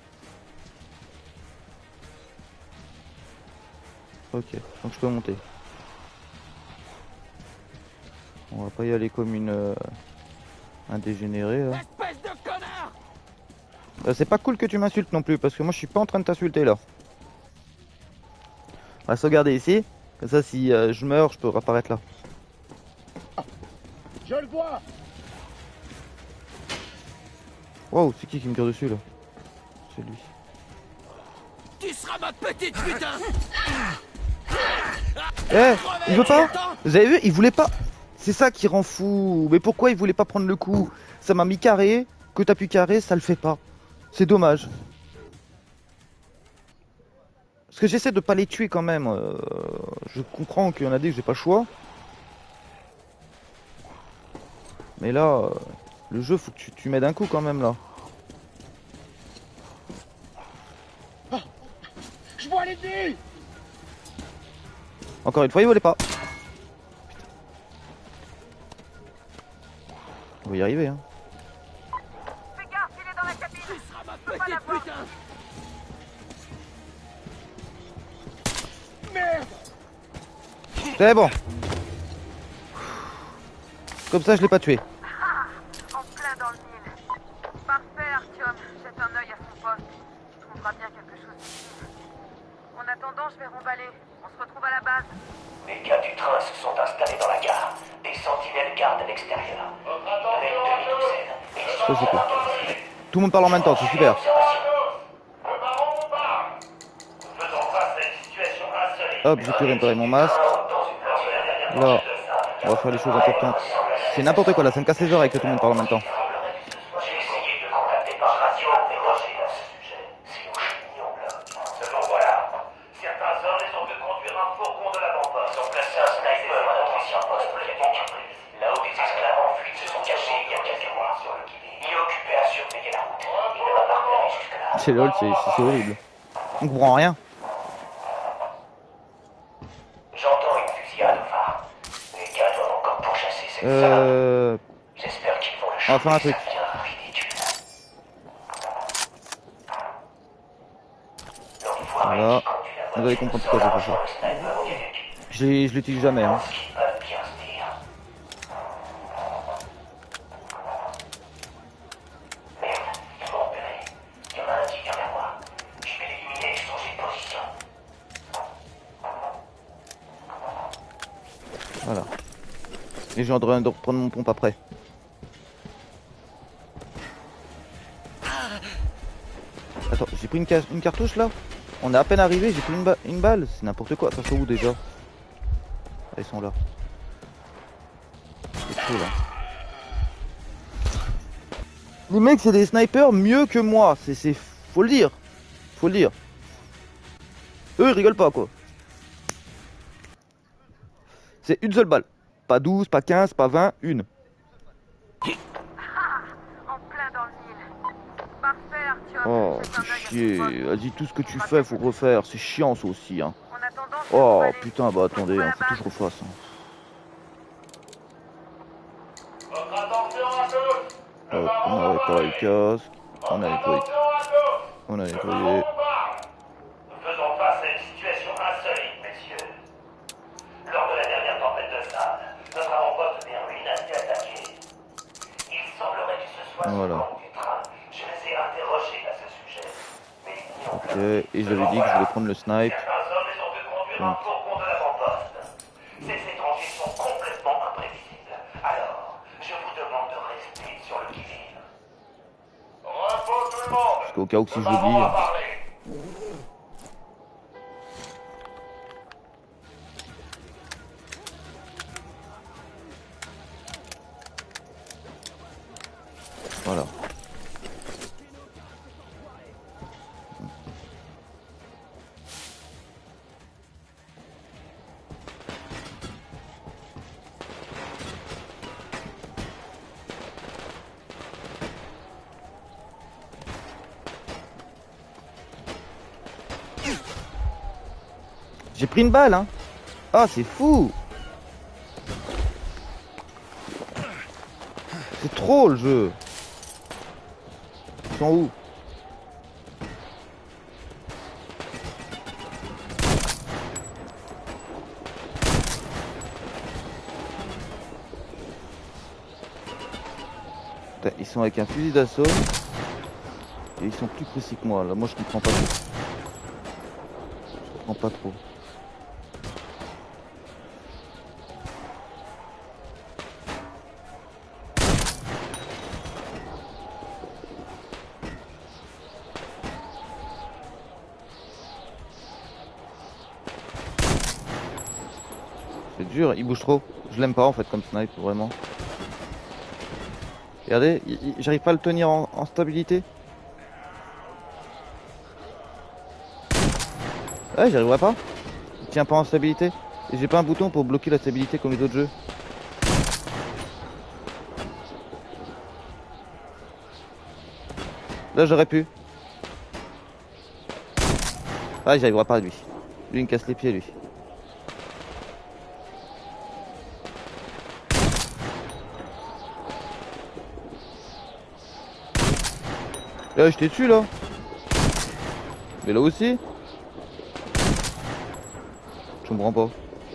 Ok, donc je peux monter. On va pas y aller comme un dégénéré là. Espèce de connard. C'est pas cool que tu m'insultes non plus, parce que moi je suis pas en train de t'insulter là. On va sauvegarder ici, comme ça si je meurs, je peux réapparaître là. Je le vois. Wow, c'est qui me tire dessus là? C'est lui. Tu seras ma petite putain. Eh, il veut pas? Vous avez vu? Il voulait pas. C'est ça qui rend fou. Mais pourquoi il voulait pas prendre le coup? Ça m'a mis carré, que t'as pu carré, ça le fait pas. C'est dommage. Parce que j'essaie de pas les tuer quand même. Je comprends qu'il y en a des que j'ai pas le choix. Mais là, le jeu, faut que tu m'aides un coup quand même là. Je vois l'ennemi! Encore une fois, il volait pas. On va y arriver, hein. Fais gaffe, il est dans la cabine. Je peux pas l'avoir. Merde! C'est bon. Comme ça, je l'ai pas tué. En plein dans le Nil. Parfait, Artyom. Jette un œil à son poste. Il trouvera bien quelque chose d'utile. En attendant, je vais remballer. On se retrouve à la base. Les gars du train se sont installés dans la gare. Des sentinelles gardent à l'extérieur. Avec demi-douzaine. Ça, c'est cool. Tout le monde parle en même temps, c'est super. Hop, j'ai pu réparer mon masque. Là, on va faire les choses importantes. C'est n'importe quoi là, ça me casse les oreilles que tout le monde parle en même temps. J'ai essayé de contacter par radio, mais Roger à ce sujet. C'est au chignon, là. Seulement voilà. Certains hommes, ils ont pu conduire un fourgon de l'avant-poste. Ils ont placé un sniper à notre ancien poste britannique. Là où des esclaves en fuite se sont cachés il y a quelques mois sur le Kivu. Il est occupé à surveiller la route. Il ne m'a pas repéré jusque-là. C'est lol, c'est horrible. On comprend rien. J'entends une fusillade au phare. Les gars doivent encore pourchasser cette salope. J'espère qu'ils vont le On va faire un choper, truc. ça devient ridicule. Voilà. Vous allez comprendre pourquoi j'ai fait ça. Je l'utilise jamais, hein. Ils peuvent bien se dire. Merde, ils m'ont repéré. Il y en a un qui vient vers moi. Je vais l'éliminer et changer de position. Voilà. Et j'ai en train de reprendre mon pompe après. Attends, j'ai pris une cartouche là. On est à peine arrivé, j'ai pris une balle. C'est n'importe quoi. Ça fait où déjà? Ils sont là. C'est chaud là. Les mecs, c'est des snipers mieux que moi. C'est faut le dire. Faut le dire. Eux, ils rigolent pas quoi. C'est une seule balle. Pas 12, pas 15, pas 20, une. En plein dans le Nil. Parfait, Artyom. Oh, Jette un fais œil à son chier. poste. Vas-y, tout ce que tu fais, faut refaire. C'est chiant ça aussi, hein. En attendant, je vais Oh remballer. putain, bah attendez, hein, faut que je refasse. Hein. Votre attention à tous. Hop, on a réparé le casque. On a nettoyé. On a nettoyé. Faisons face à une situation insolite, messieurs. Lors de la dernière tempête de sable, notre avant-poste des ruines a été attaqué. Il semblerait que ce soit Voilà. ce gang du train. Je les ai interrogés à ce sujet. Mais ils n'y ont Ok, et j'avais dit que je voulais prendre le snipe. certains hommes les ont fait conduire un fourgon de l'avant-poste. Ces étrangers sont complètement imprévisibles. Alors, je vous demande de rester sur le qui-vive. Repos tout le monde. Parce qu'au cas où si Le je baron l'oublie. va parler. Voilà. J'ai pris une balle, hein. Ah, c'est fou. C'est trop le jeu. Ils sont où? Putain, ils sont avec un fusil d'assaut. Et ils sont plus précis que moi. Là, moi, je comprends pas trop. Je comprends pas trop. C'est dur, il bouge trop. Je l'aime pas en fait comme snipe, vraiment. Regardez, j'arrive pas à le tenir en stabilité. Ouais, j'y arriverai pas. Il tient pas en stabilité. Et j'ai pas un bouton pour bloquer la stabilité comme les autres jeux. Là j'aurais pu. Ah j'y arriverai pas lui. Lui il me casse les pieds lui. Là je t'ai dessus là. Mais là aussi. Je comprends pas.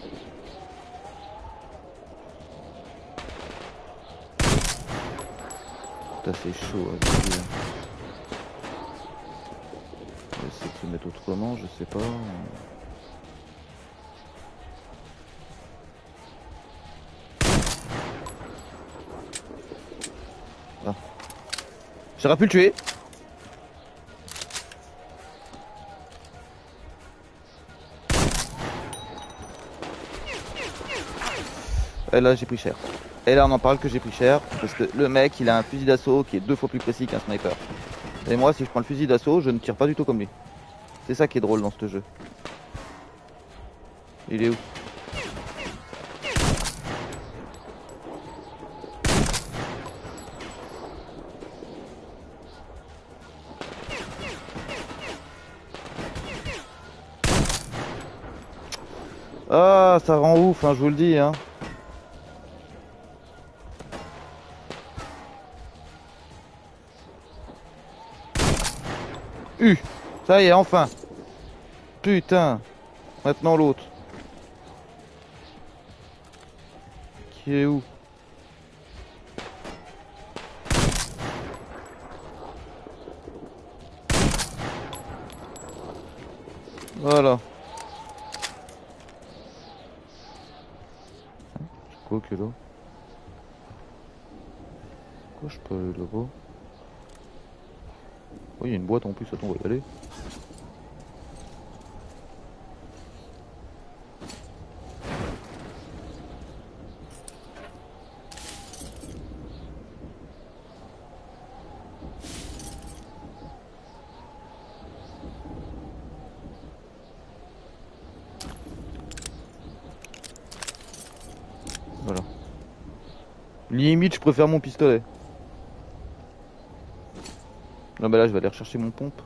Putain c'est chaud hein, je vais essayer de se mettre autrement, je sais pas. Ah. J'aurais pu le tuer. Et là j'ai pris cher. Et là on en parle que j'ai pris cher parce que le mec il a un fusil d'assaut qui est 2 fois plus précis qu'un sniper. Et moi si je prends le fusil d'assaut je ne tire pas du tout comme lui. C'est ça qui est drôle dans ce jeu. Il est où? Ah ça rend ouf hein, je vous le dis hein. Ça y est, enfin. Putain. Maintenant l'autre. Qui est où? Voilà. C'est quoi que là? Quoi je peux aller là-bas? Oui, il y a une boîte en plus, attends, on va y aller. Voilà. Limite, je préfère mon pistolet. Non, bah là, je vais aller rechercher mon pompe.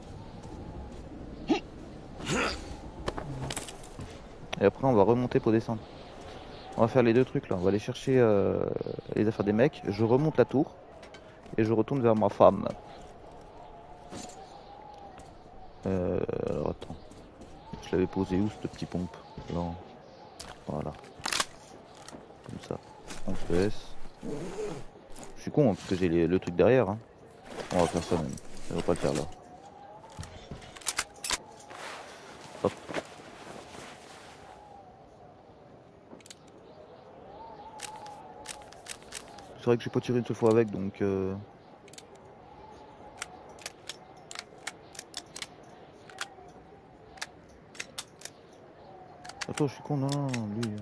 Et après, on va remonter pour descendre. On va faire les deux trucs là. On va aller chercher les affaires des mecs. Je remonte la tour. Et je retourne vers ma femme. Alors attends. Je l'avais posé où cette petite pompe? Là. Voilà. Comme ça. On se laisse. Je suis con hein, parce que j'ai le truc derrière. Hein. On va faire ça même. On va pas le faire là. Hop. C'est vrai que j'ai pas tiré une seule fois avec donc Attends, je suis con, non, lui.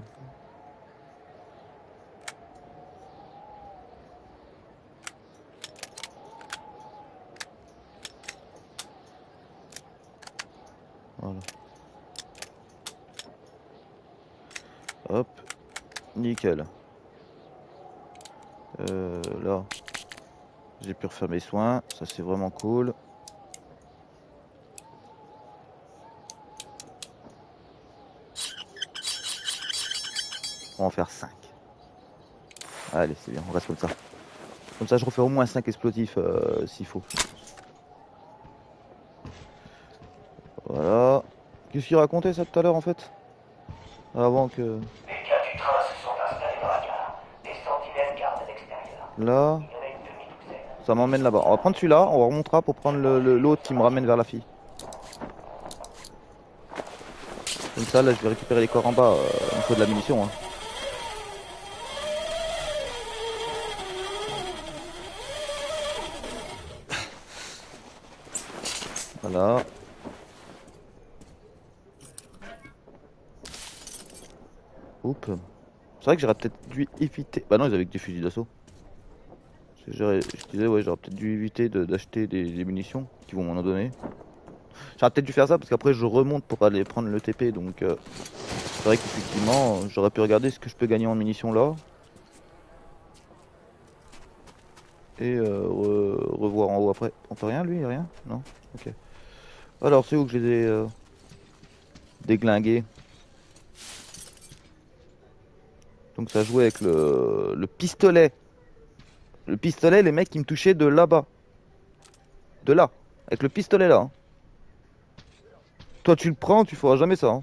Voilà. Hop. Nickel. Là. J'ai pu refaire mes soins. Ça, c'est vraiment cool. On va en faire 5. Allez, c'est bien, on reste comme ça. Comme ça, je refais au moins 5 explosifs s'il faut. Voilà. Qu'est-ce qu'il racontait ça tout à l'heure en fait? Avant que... Les gars du train se sont installés dans la gare. Des sentinelles gardent à l'extérieur. Là, Il y en a une demi-douzaine. ça m'emmène là-bas. On va prendre celui-là, on remontera pour prendre l'autre qui me ramène vers la fille. Comme ça, là, je vais récupérer les corps en bas. Il me faut de la munition. Hein. Voilà. Oups. C'est vrai que j'aurais peut-être dû éviter... Bah non, ils avaient que des fusils d'assaut. Je disais, ouais, j'aurais peut-être dû éviter d'acheter des munitions qui vont m'en donner. J'aurais peut-être dû faire ça parce qu'après je remonte pour aller prendre le TP. Donc c'est vrai qu'effectivement, j'aurais pu regarder ce que je peux gagner en munitions là. et revoir en haut après. On peut rien lui, rien? Non? Ok. Alors c'est où que je les ai déglingués? Donc ça jouait avec le pistolet. Le pistolet, les mecs qui me touchaient de là-bas. De là. Avec le pistolet là. Hein. Toi tu le prends, tu feras jamais ça. Hein.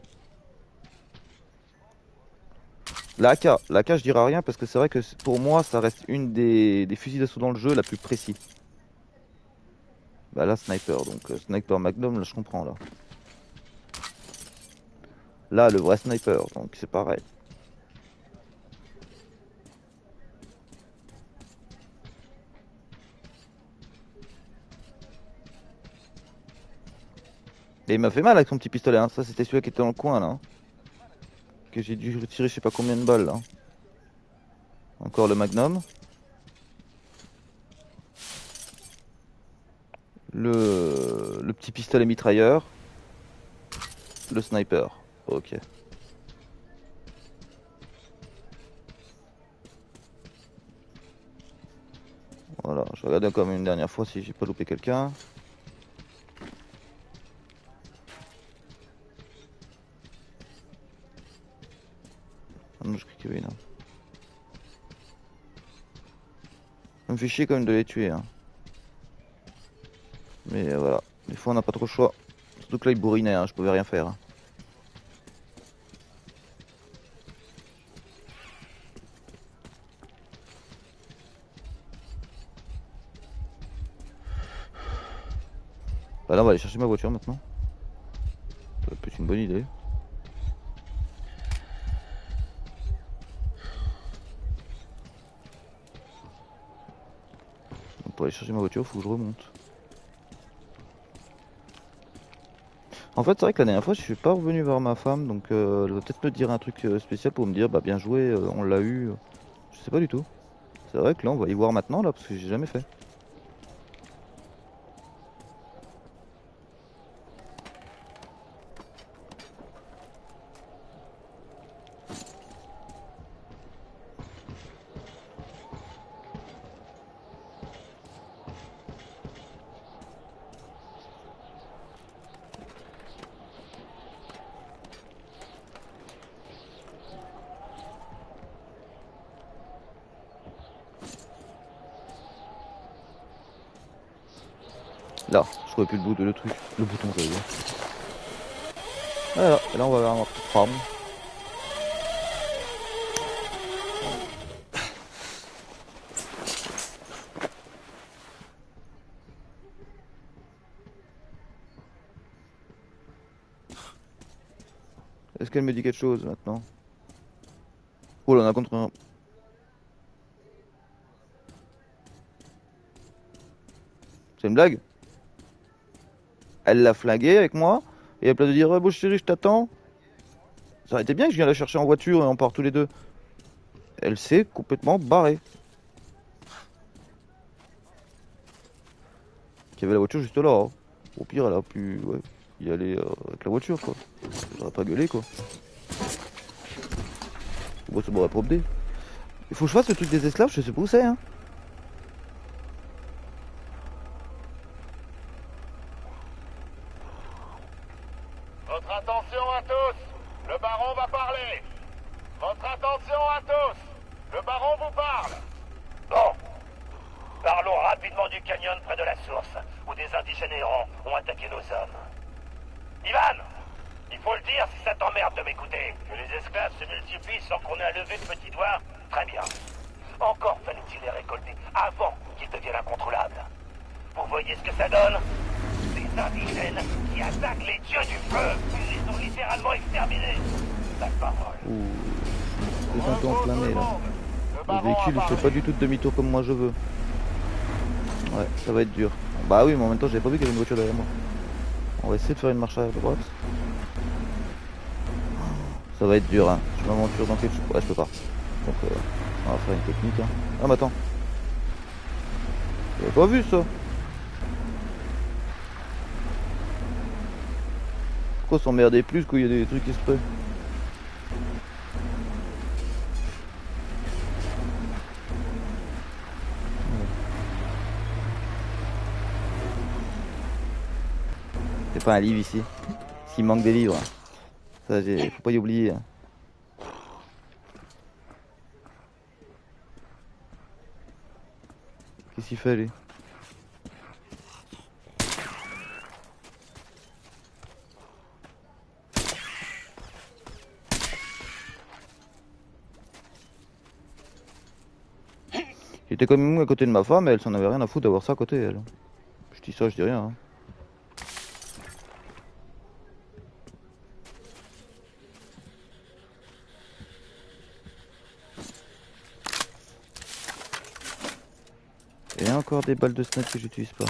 La AK je dirais rien parce que c'est vrai que pour moi ça reste une des fusils d'assaut dans le jeu la plus précise. Bah là sniper, donc sniper Magnum, là je comprends là. Là le vrai sniper, donc c'est pareil. Et il m'a fait mal avec son petit pistolet, hein. Ça c'était celui qui était dans le coin là. Hein. Que j'ai dû retirer je sais pas combien de balles là. Encore le Magnum. Le petit pistolet mitrailleur. Le sniper. Ok. Voilà, je vais regarder encore une dernière fois si j'ai pas loupé quelqu'un. Ah non, je crois qu'il y avait une. Ça me fait chier quand même de les tuer. Hein. Mais voilà, des fois on n'a pas trop le choix. Surtout que là il bourrinait, hein, je pouvais rien faire. Hein. Bah là on va aller chercher ma voiture maintenant. Ça peut être une bonne idée. Donc pour aller chercher ma voiture, il faut que je remonte. En fait, c'est vrai que la dernière fois, je suis pas revenu vers ma femme, donc elle va peut-être me dire un truc spécial pour me dire, bah bien joué, on l'a eu. Je sais pas du tout. C'est vrai que là, on va y voir maintenant, là, parce que j'ai jamais fait. Là, je trouvais plus le bout de le truc, le bouton, ça veut dire. Voilà, et là on va avoir notre farm. Est-ce qu'elle me dit quelque chose maintenant? Oh là, on a contre un. C'est une blague? Elle l'a flingué avec moi, et à place de dire oh, bon chérie, je t'attends. Ça aurait été bien que je vienne la chercher en voiture et on part tous les deux. Elle s'est complètement barrée. Il y avait la voiture juste là. Hein. Au pire, elle a pu y aller avec la voiture, quoi. J'aurais pas gueulé, quoi. Bon, ça m'aurait probé. Il faut que je fasse le truc des esclaves, je sais pas où c'est, hein. Votre attention à tous, le baron va parler. Votre attention à tous, le baron vous parle. Bon, parlons rapidement du canyon près de la source, où des indigènes errants ont attaqué nos hommes. Ivan, il faut le dire si ça t'emmerde de m'écouter. Que les esclaves se multiplient sans qu'on ait à lever de petits doigts, très bien. Encore fallait-il les récolter avant qu'ils deviennent incontrôlables. Vous voyez ce que ça donne? Des indigènes qui attaquent les dieux du feu. Ils les ont littéralement exterminés. La parole. C'est un peu enflammé là. Le véhicule il fait pas du tout de demi-tour comme moi je veux. Ouais, ça va être dur. Bah oui, mais en même temps j'avais pas vu qu'il y avait une voiture derrière moi. On va essayer de faire une marche arrière de droite. Ça va être dur hein. Je m'aventure dans quelque chose. Ouais, je peux pas. Donc on va faire une technique hein. Ah mais attends. J'avais pas vu ça. Pourquoi s'emmerder plus quand il y a des trucs exprès? pas un livre ici. S'il manque des livres. Ça, faut pas y oublier. Qu'est-ce qu'il fait lui? J'étais comme mou à côté de ma femme et elle s'en avait rien à foutre d'avoir ça à côté elle. Je dis ça, je dis rien. Hein. Et encore des balles de snipe que j'utilise pas.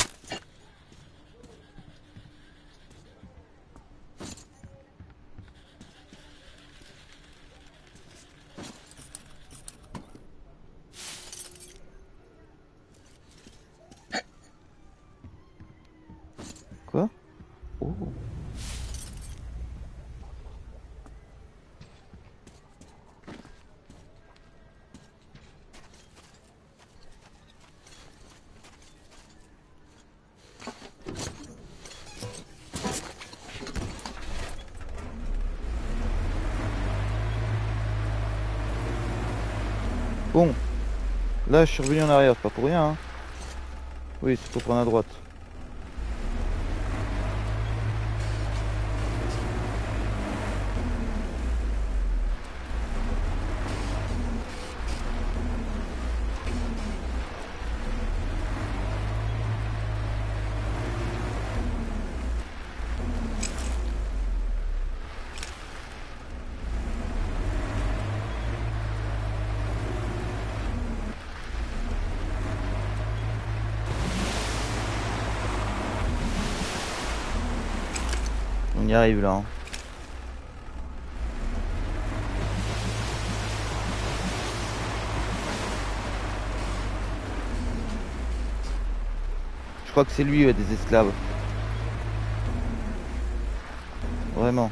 Quoi? Oh. Bon, là je suis revenu en arrière, c'est pas pour rien. Hein. Oui, c'est pour prendre à droite. On y arrive là. Hein. Je crois que c'est lui des esclaves. Vraiment.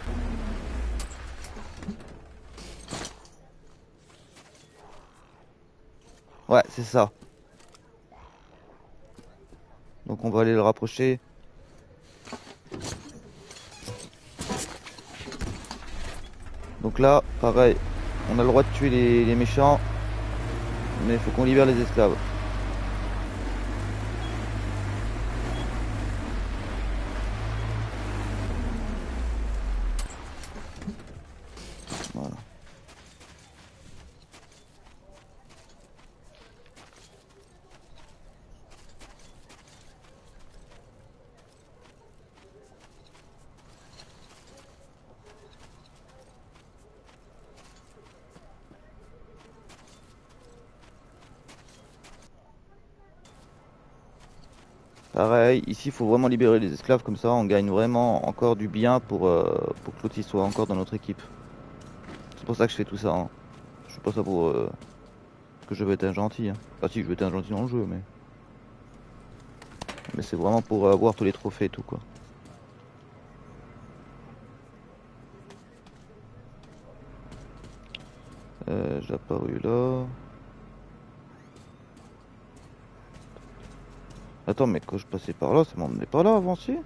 Ouais, c'est ça. Donc on va aller le rapprocher. Donc là, pareil, on a le droit de tuer les méchants, mais il faut qu'on libère les esclaves. Voilà. Pareil, ici il faut vraiment libérer les esclaves, comme ça on gagne vraiment encore du bien pour que l'autre soit encore dans notre équipe. C'est pour ça que je fais tout ça. Hein. Je fais pas ça pour que je veux être un gentil. Hein. Enfin si, je veux être un gentil dans le jeu, mais c'est vraiment pour avoir tous les trophées et tout quoi. J'ai apparu là. Attends, mais quand je passais par là, ça m'emmenait pas là avant, si?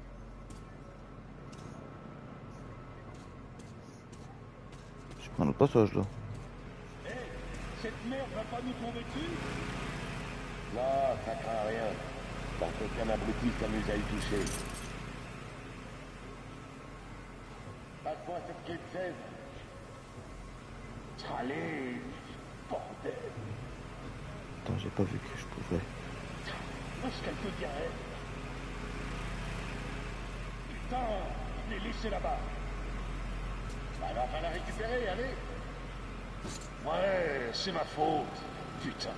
Je prends un autre passage là. Hé, cette merde va pas nous tomber dessus? Non, ça craint rien. Tant qu'aucun abruti s'amuse à y toucher. Passe-moi cette clé de 16. Allez, bordel. Attends, j'ai pas vu que je pouvais. Est-ce qu'elle te dirait? Putain, je l'ai laissé là-bas. Alors, va la récupérer, allez. Ouais, c'est ma faute. Putain.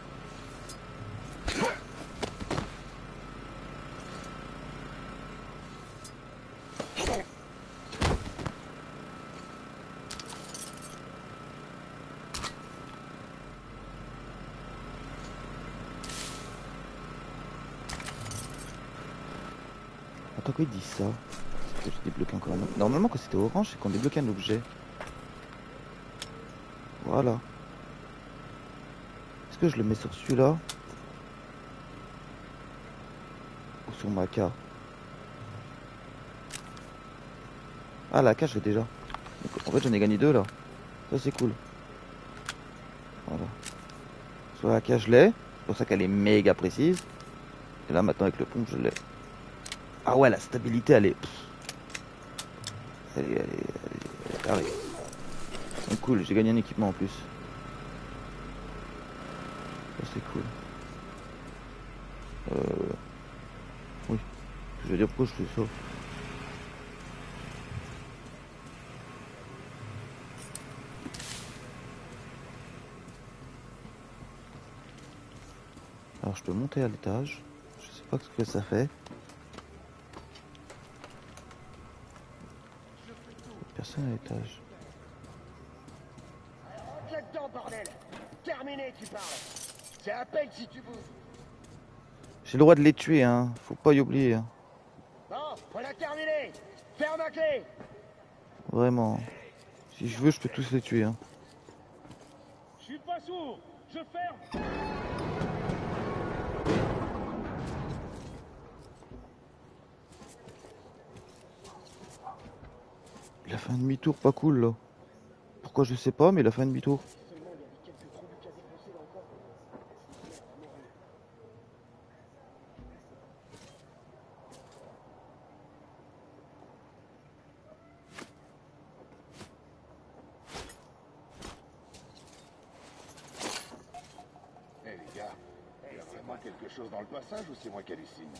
Attends, quoi il dit ça? Parce que je débloque encore un autre. Normalement, quand c'était orange, c'est qu'on débloque un objet. Voilà. Est-ce que je le mets sur celui-là? Ou sur ma carte? Ah, la cage, j'ai déjà. Donc, en fait, j'en ai gagné 2 là. Ça, c'est cool. Voilà. Soit la cage, je l'ai. C'est pour ça qu'elle est méga précise. Et là, maintenant, avec le pompe, je l'ai. Ah ouais, la stabilité, elle est. Elle est carrée. Donc, cool, j'ai gagné un équipement en plus. Ça, c'est cool. Oui. Je veux dire, pourquoi je fais ça? Alors, je peux monter à l'étage. Je sais pas ce que ça fait. Personne à l'étage. Rentre là-dedans, bordel. Terminé, tu parles. C'est à peine si tu bouges. J'ai le droit de les tuer, hein. Faut pas y oublier. Hein. Bon, on a terminé. Ferme la clé. Vraiment. Si je veux, je peux tous les tuer. Hein. Je suis pas sourd. Je ferme. Il a fait un demi-tour pas cool là. Pourquoi je sais pas, mais il a fait un demi-tour. Eh les gars, il y a vraiment quelque chose dans le passage ou c'est moi qui hallucine?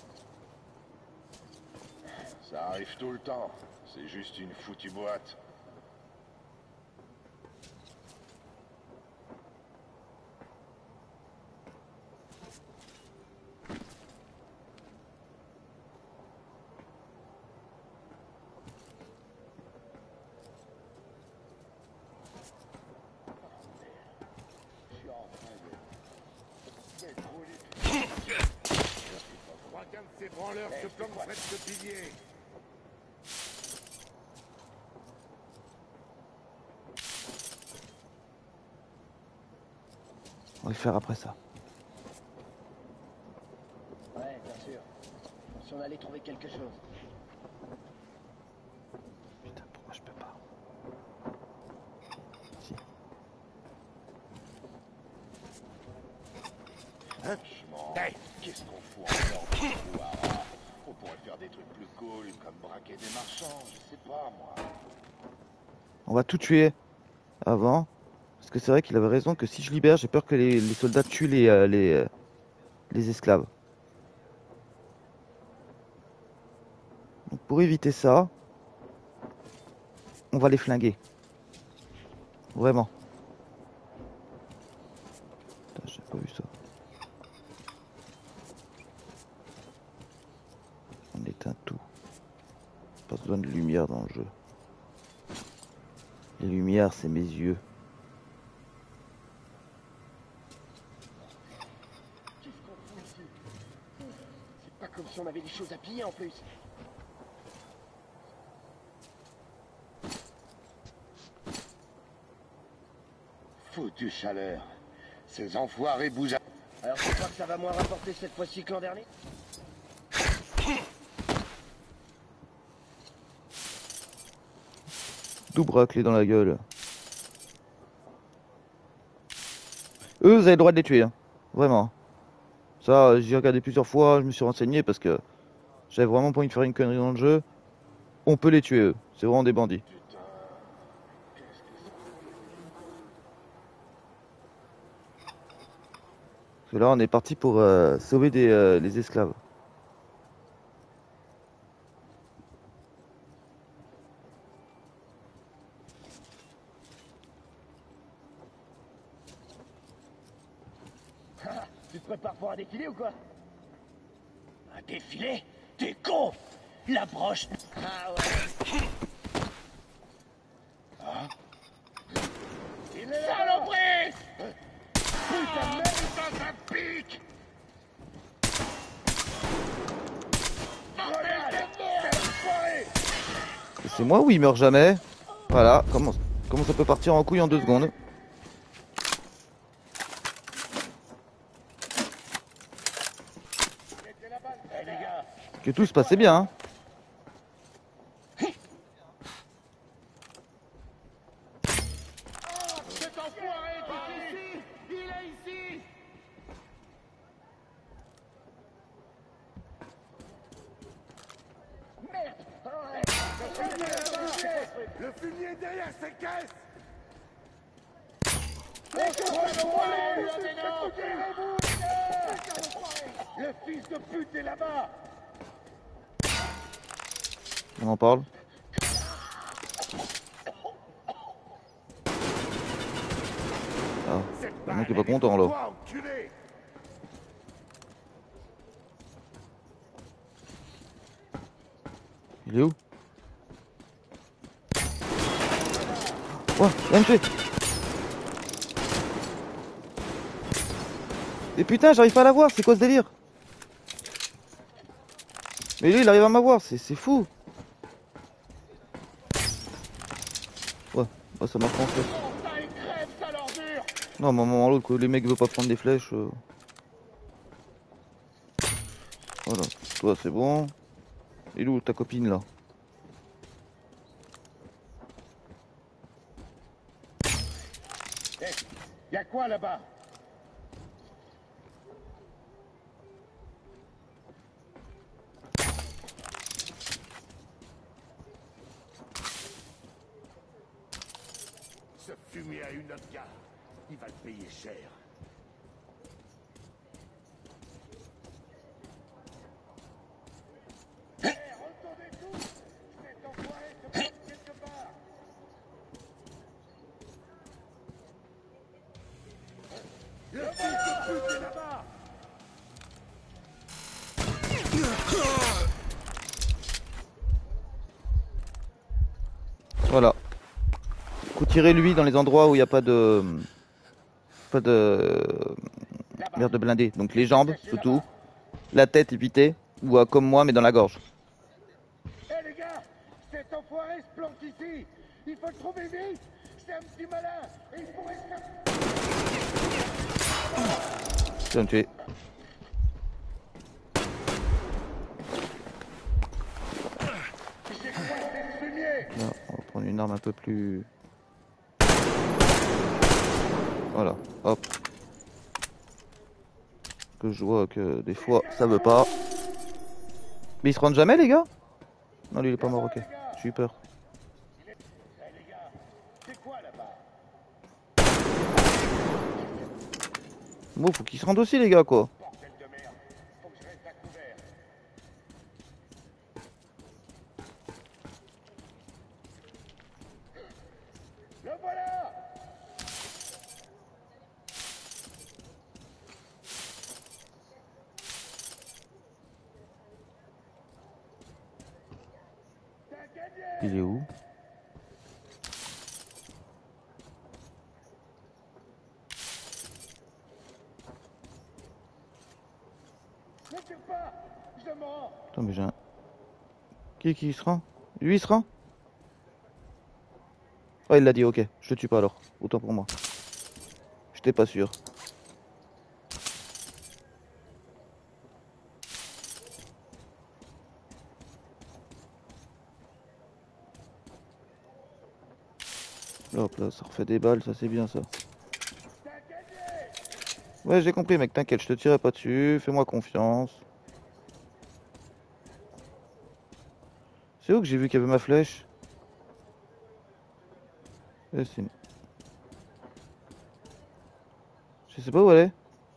Ça arrive tout le temps. C'est juste une foutue boîte. Qu'un de ces branleurs se plante près de ce pilier. On va le faire après ça. Ouais, bien sûr. Si on allait trouver quelque chose. Putain, pourquoi je peux pas? Si. Franchement, qu'est-ce qu'on fout encore dans ce couloir? On pourrait faire des trucs plus cool, comme braquer des marchands, je sais pas moi. On va tout tuer avant. Parce que c'est vrai qu'il avait raison que si je libère, j'ai peur que les soldats tuent les esclaves. Donc pour éviter ça, on va les flinguer. Vraiment. Putain, j'ai pas vu ça. On éteint tout. Pas besoin de lumière dans le jeu. Les lumières, c'est mes yeux. Qu'est-ce qu'on fout ici? C'est pas comme si on avait des choses à piller en plus. Foutue chaleur. Ces enfoirés bougent. Alors tu crois que ça va moins rapporter cette fois-ci que l'an dernier? Double raclé dans la gueule. Eux, vous avez le droit de les tuer. Hein. Vraiment. Ça, j'ai regardé plusieurs fois, je me suis renseigné parce que j'avais vraiment pas envie de faire une connerie dans le jeu. On peut les tuer, eux. C'est vraiment des bandits. Parce que là, on est parti pour sauver les esclaves. Tu te prépares pour un défilé ou quoi? Un défilé? T'es con! La broche! Ah ouais! Il est là! Saloperie! Putain de merde, ça pique! C'est moi ou il meurt jamais? Voilà, comment ça peut partir en couille en 2 secondes? Que tout se passait bien. Hein. enfoiré est ici! Il est ici! Le fumier derrière ces caisses! Le fils de pute est là-bas! On en parle. Ah, le mec est pas content là. Toi, enculé! Il est où? Ouais, il va me tuer. Et putain, j'arrive pas à l'avoir, c'est quoi ce délire? Mais lui, il arrive à m'avoir, c'est fou. Ouais, bah, ça marche pas en fait. Non, mais à un moment ou l'autre, les mecs veulent pas prendre des flèches. Voilà, toi c'est bon. Et où ta copine là? Hey, y'a quoi là-bas? Ce fumier a une autre gars. Il va le payer cher. Retournez tous! Cet enfoiré se passe quelque part! Le fils de pute est là-bas! Voilà. Faut tirer lui dans les endroits où il n'y a pas de... Merde de blindé. Donc les jambes, surtout. La tête éviter. Ou comme moi, mais dans la gorge. Hé les gars! Cet enfoiré se planque ici! Il faut le trouver vite! C'est un petit malin! Et il pourrait se faire... Tu vas me tuer. Là, on va prendre une arme un peu plus... Voilà, hop. Que je vois que des fois ça veut pas. Mais ils se rendent jamais les gars? Non lui il est pas mort, ok. J'ai eu peur. C'est quoi là-bas? Bon faut qu'ils se rendent aussi les gars quoi. Bordel de merde! Faut que je reste à couvert! Le voilà! Il est où? Ne tire pas! Je mens! Attends mais j'ai un... Qui se rend? Lui il se rend? Ah il l'a dit, ok. Je te tue pas alors. Autant pour moi. J'étais pas sûr. Hop là, ça refait des balles, ça c'est bien ça. Ouais j'ai compris mec, t'inquiète, je te tirerai pas dessus, fais-moi confiance. C'est où que j'ai vu qu'il y avait ma flèche? Je sais pas où elle est.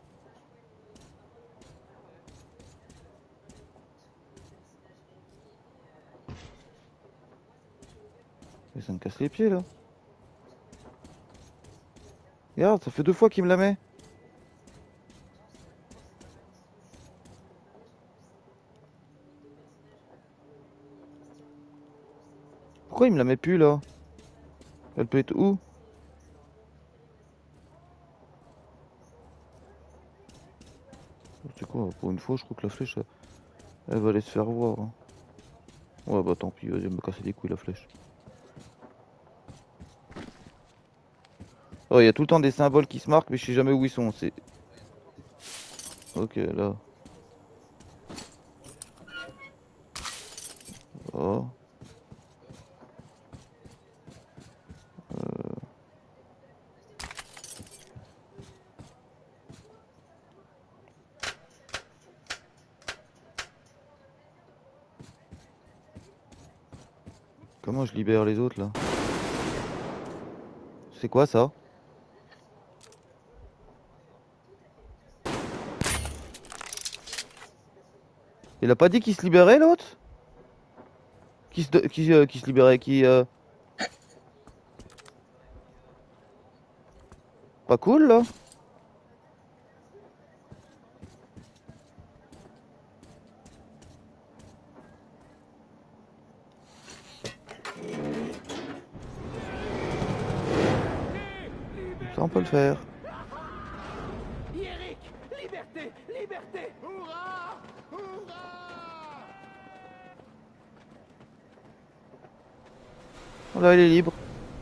Mais ça me casse les pieds là. Regarde, ça fait 2 fois qu'il me la met. Pourquoi il me la met plus là? Elle peut être où? C'est quoi? Pour une fois, je crois que la flèche, elle va aller se faire voir. Hein. Ouais, bah tant pis, vas-y, me casser les couilles la flèche. Oh, il y a tout le temps des symboles qui se marquent, mais je sais jamais où ils sont. C'est. Ok, là. Oh. Comment je libère les autres là? C'est quoi ça? Il a pas dit qu'il se libérait l'autre? Qui se libérait? Pas cool là? Ça on peut le faire. Eric, liberté, liberté. Hurrah, hurrah. Voilà, il est libre.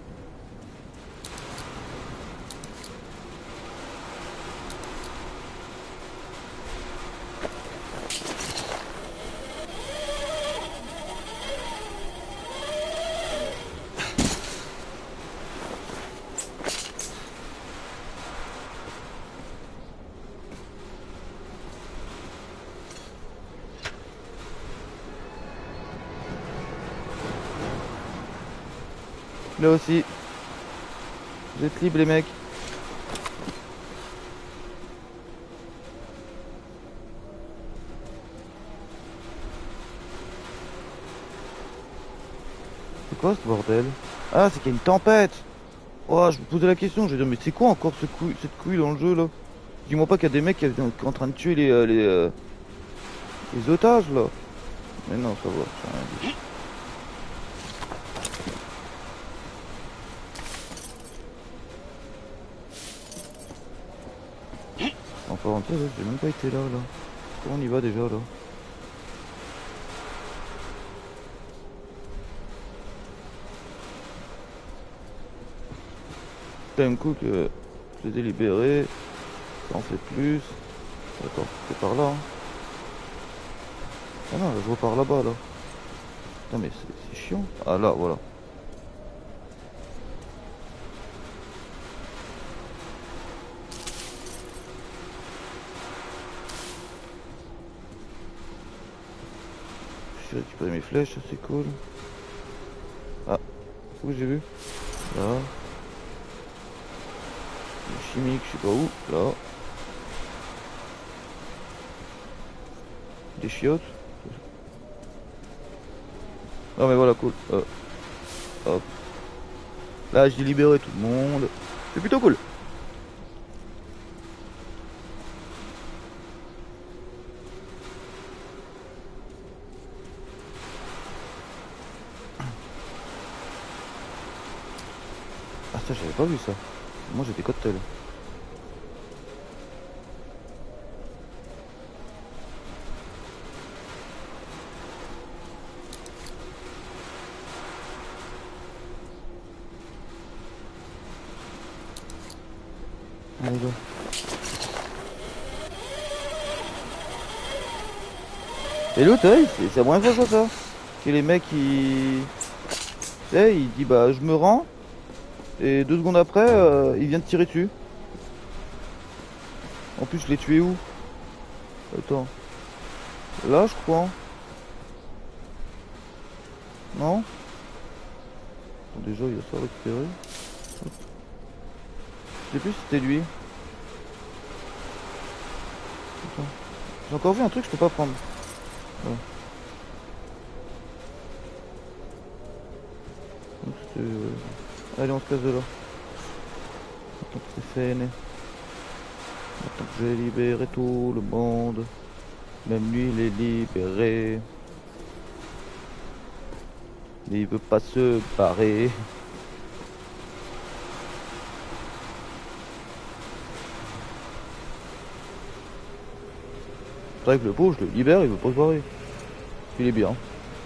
Là aussi. Vous êtes libres les mecs. C'est quoi ce bordel? Ah, c'est qu'il y a une tempête. Oh, je me posais la question, je vais dire mais c'est quoi encore cette couille dans le jeu là? Dis-moi pas qu'il y a des mecs qui sont en train de tuer les otages là. Mais non, ça va, j'ai rien dit. En parenthèse, j'ai même pas été là. Comment on y va déjà là? Time Cook, je les ai libérés. Ça en fait plus. Attends, c'est par là. Hein. Ah non, je vois par là-bas là. Putain mais c'est chiant. Ah là, voilà. J'ai récupéré mes flèches, ça c'est cool. Ah, où j'ai vu? Là. Le chimique, je sais pas où. Là. Des chiottes. Non mais voilà, cool. Hop. Là j'ai libéré tout le monde. C'est plutôt cool. Ah ça j'avais pas vu ça. Moi j'étais cocktail. Allez go. Et l'autre, c'est la première fois ça. Que les mecs ils... Tu sais, il dit bah je me rends. Et 2 secondes après, il vient de tirer dessus. En plus je l'ai tué où? Attends. Là je crois. Non? Déjà il a ça récupéré. Je sais plus si c'était lui. Attends. J'ai encore vu un truc que je peux pas prendre. Ouais. Donc, allez on se casse de là. Attends que c'est fait né. Attends que j'ai libéré tout le monde. Même lui il est libéré. Mais il veut pas se barrer. C'est vrai que le pauvre, je le libère, il veut pas se barrer. Il est bien.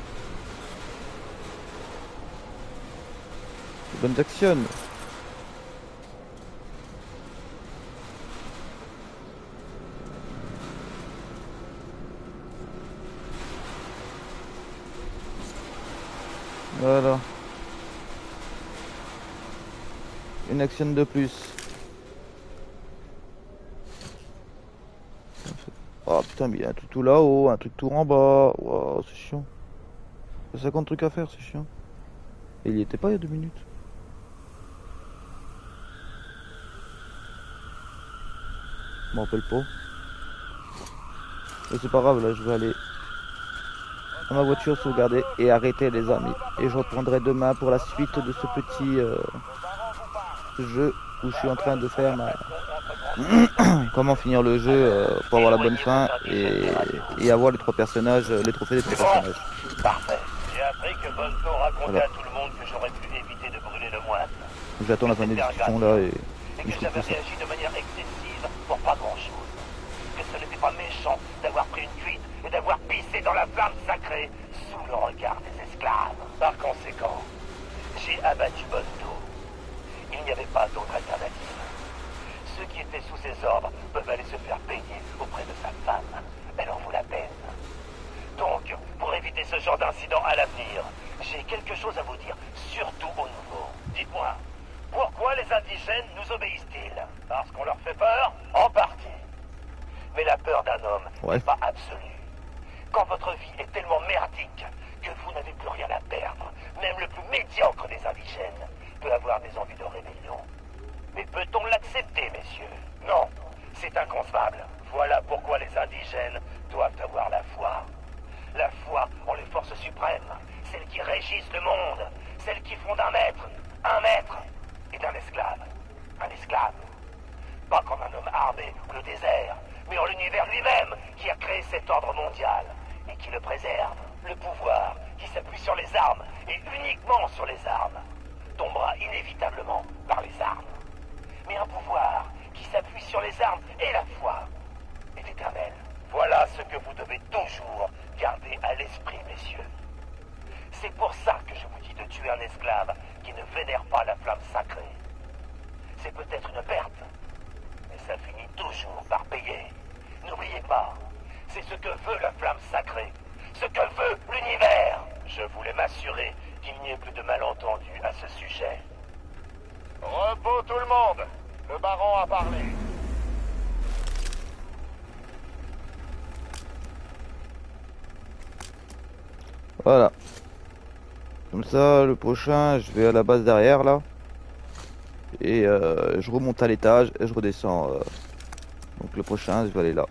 Les bonnes actions. Voilà. Une action de plus. Oh putain, mais il y a un truc tout là-haut, un truc tout en bas. Wow, c'est chiant. Il y a 50 trucs à faire, c'est chiant. Il y était pas il y a 2 minutes. Je m'en rappelle pas. Mais c'est pas grave, là je vais aller dans ma voiture sauvegarder et arrêter les amis. Et je reprendrai demain pour la suite de ce petit jeu où je suis en train de faire ma... comment finir le jeu pour avoir la bonne fin et avoir les 3 personnages, les trophées des 3 personnages. Parfait. J'ai appris que Bolto racontait à tout le monde que j'aurais pu éviter de brûler le moine. J'attends la fin des discussions là et que j'avais réagi de manière excessive pour pas grand-chose. Que ce n'était pas méchant d'avoir pris une cuite et d'avoir pissé dans la flamme sacrée sous le regard des esclaves. Par conséquent, j'ai abattu Bolto. Il n'y avait pas d'autre alternative. Ceux qui étaient sous ses ordres peuvent aller se faire payer auprès de sa femme. Elle en vaut la peine. Donc, pour éviter ce genre d'incident à l'avenir, j'ai quelque chose à vous dire, surtout aux nouveaux. Dites-moi, pourquoi les indigènes nous obéissent-ils? Parce qu'on leur fait peur? En partie. Mais la peur d'un homme n'est pas absolue. Quand votre vie est tellement merdique que vous n'avez plus rien à perdre, même le plus médiocre des indigènes peut avoir des envies de rébellion. Mais peut-on l'accepter, messieurs? Non, c'est inconcevable. Voilà pourquoi les indigènes doivent avoir la foi. La foi en les forces suprêmes, celles qui régissent le monde, celles qui font d'un maître un maître et d'un esclave un esclave. Pas comme un homme armé ou le désert, mais en l'univers lui-même qui a créé cet ordre mondial et qui le préserve. Le pouvoir qui s'appuie sur les armes et uniquement sur les armes tombera inévitablement par les armes. Mais un pouvoir qui s'appuie sur les armes et la foi est éternel. Voilà ce que vous devez toujours garder à l'esprit, messieurs. C'est pour ça que je vous dis de tuer un esclave qui ne vénère pas la flamme sacrée. C'est peut-être une perte, mais ça finit toujours par payer. N'oubliez pas, c'est ce que veut la flamme sacrée, ce que veut l'univers. Je voulais m'assurer qu'il n'y ait plus de malentendus à ce sujet. Repos tout le monde. Le baron a parlé. Voilà. Comme ça, le prochain, je vais à la base derrière là. Et je remonte à l'étage et je redescends. Donc le prochain, je vais aller là.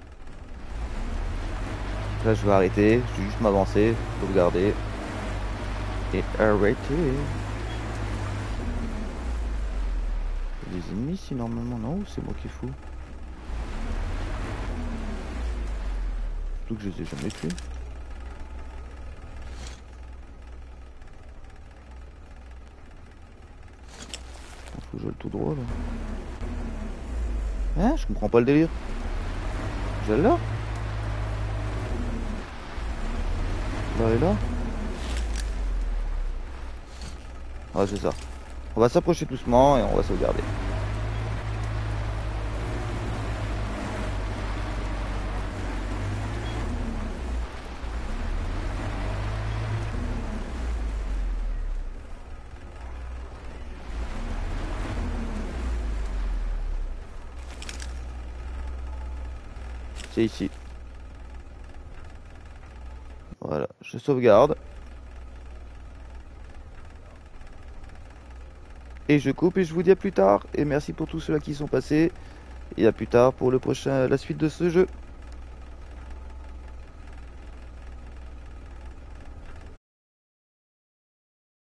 Là, je vais arrêter. Je vais juste m'avancer, sauvegarder. Et arrêter. Il y a des ennemis ici normalement, non? Ou c'est moi qui est fou? Surtout que je les ai jamais tués. Faut que je le tout droit là. Hein? Je comprends pas le délire. Je là? Là et là? Ouais, c'est ça. On va s'approcher doucement et on va sauvegarder. C'est ici. Voilà, je sauvegarde. Et je coupe et je vous dis à plus tard. Et merci pour tous ceux-là qui sont passés. Et à plus tard pour le prochain, la suite de ce jeu.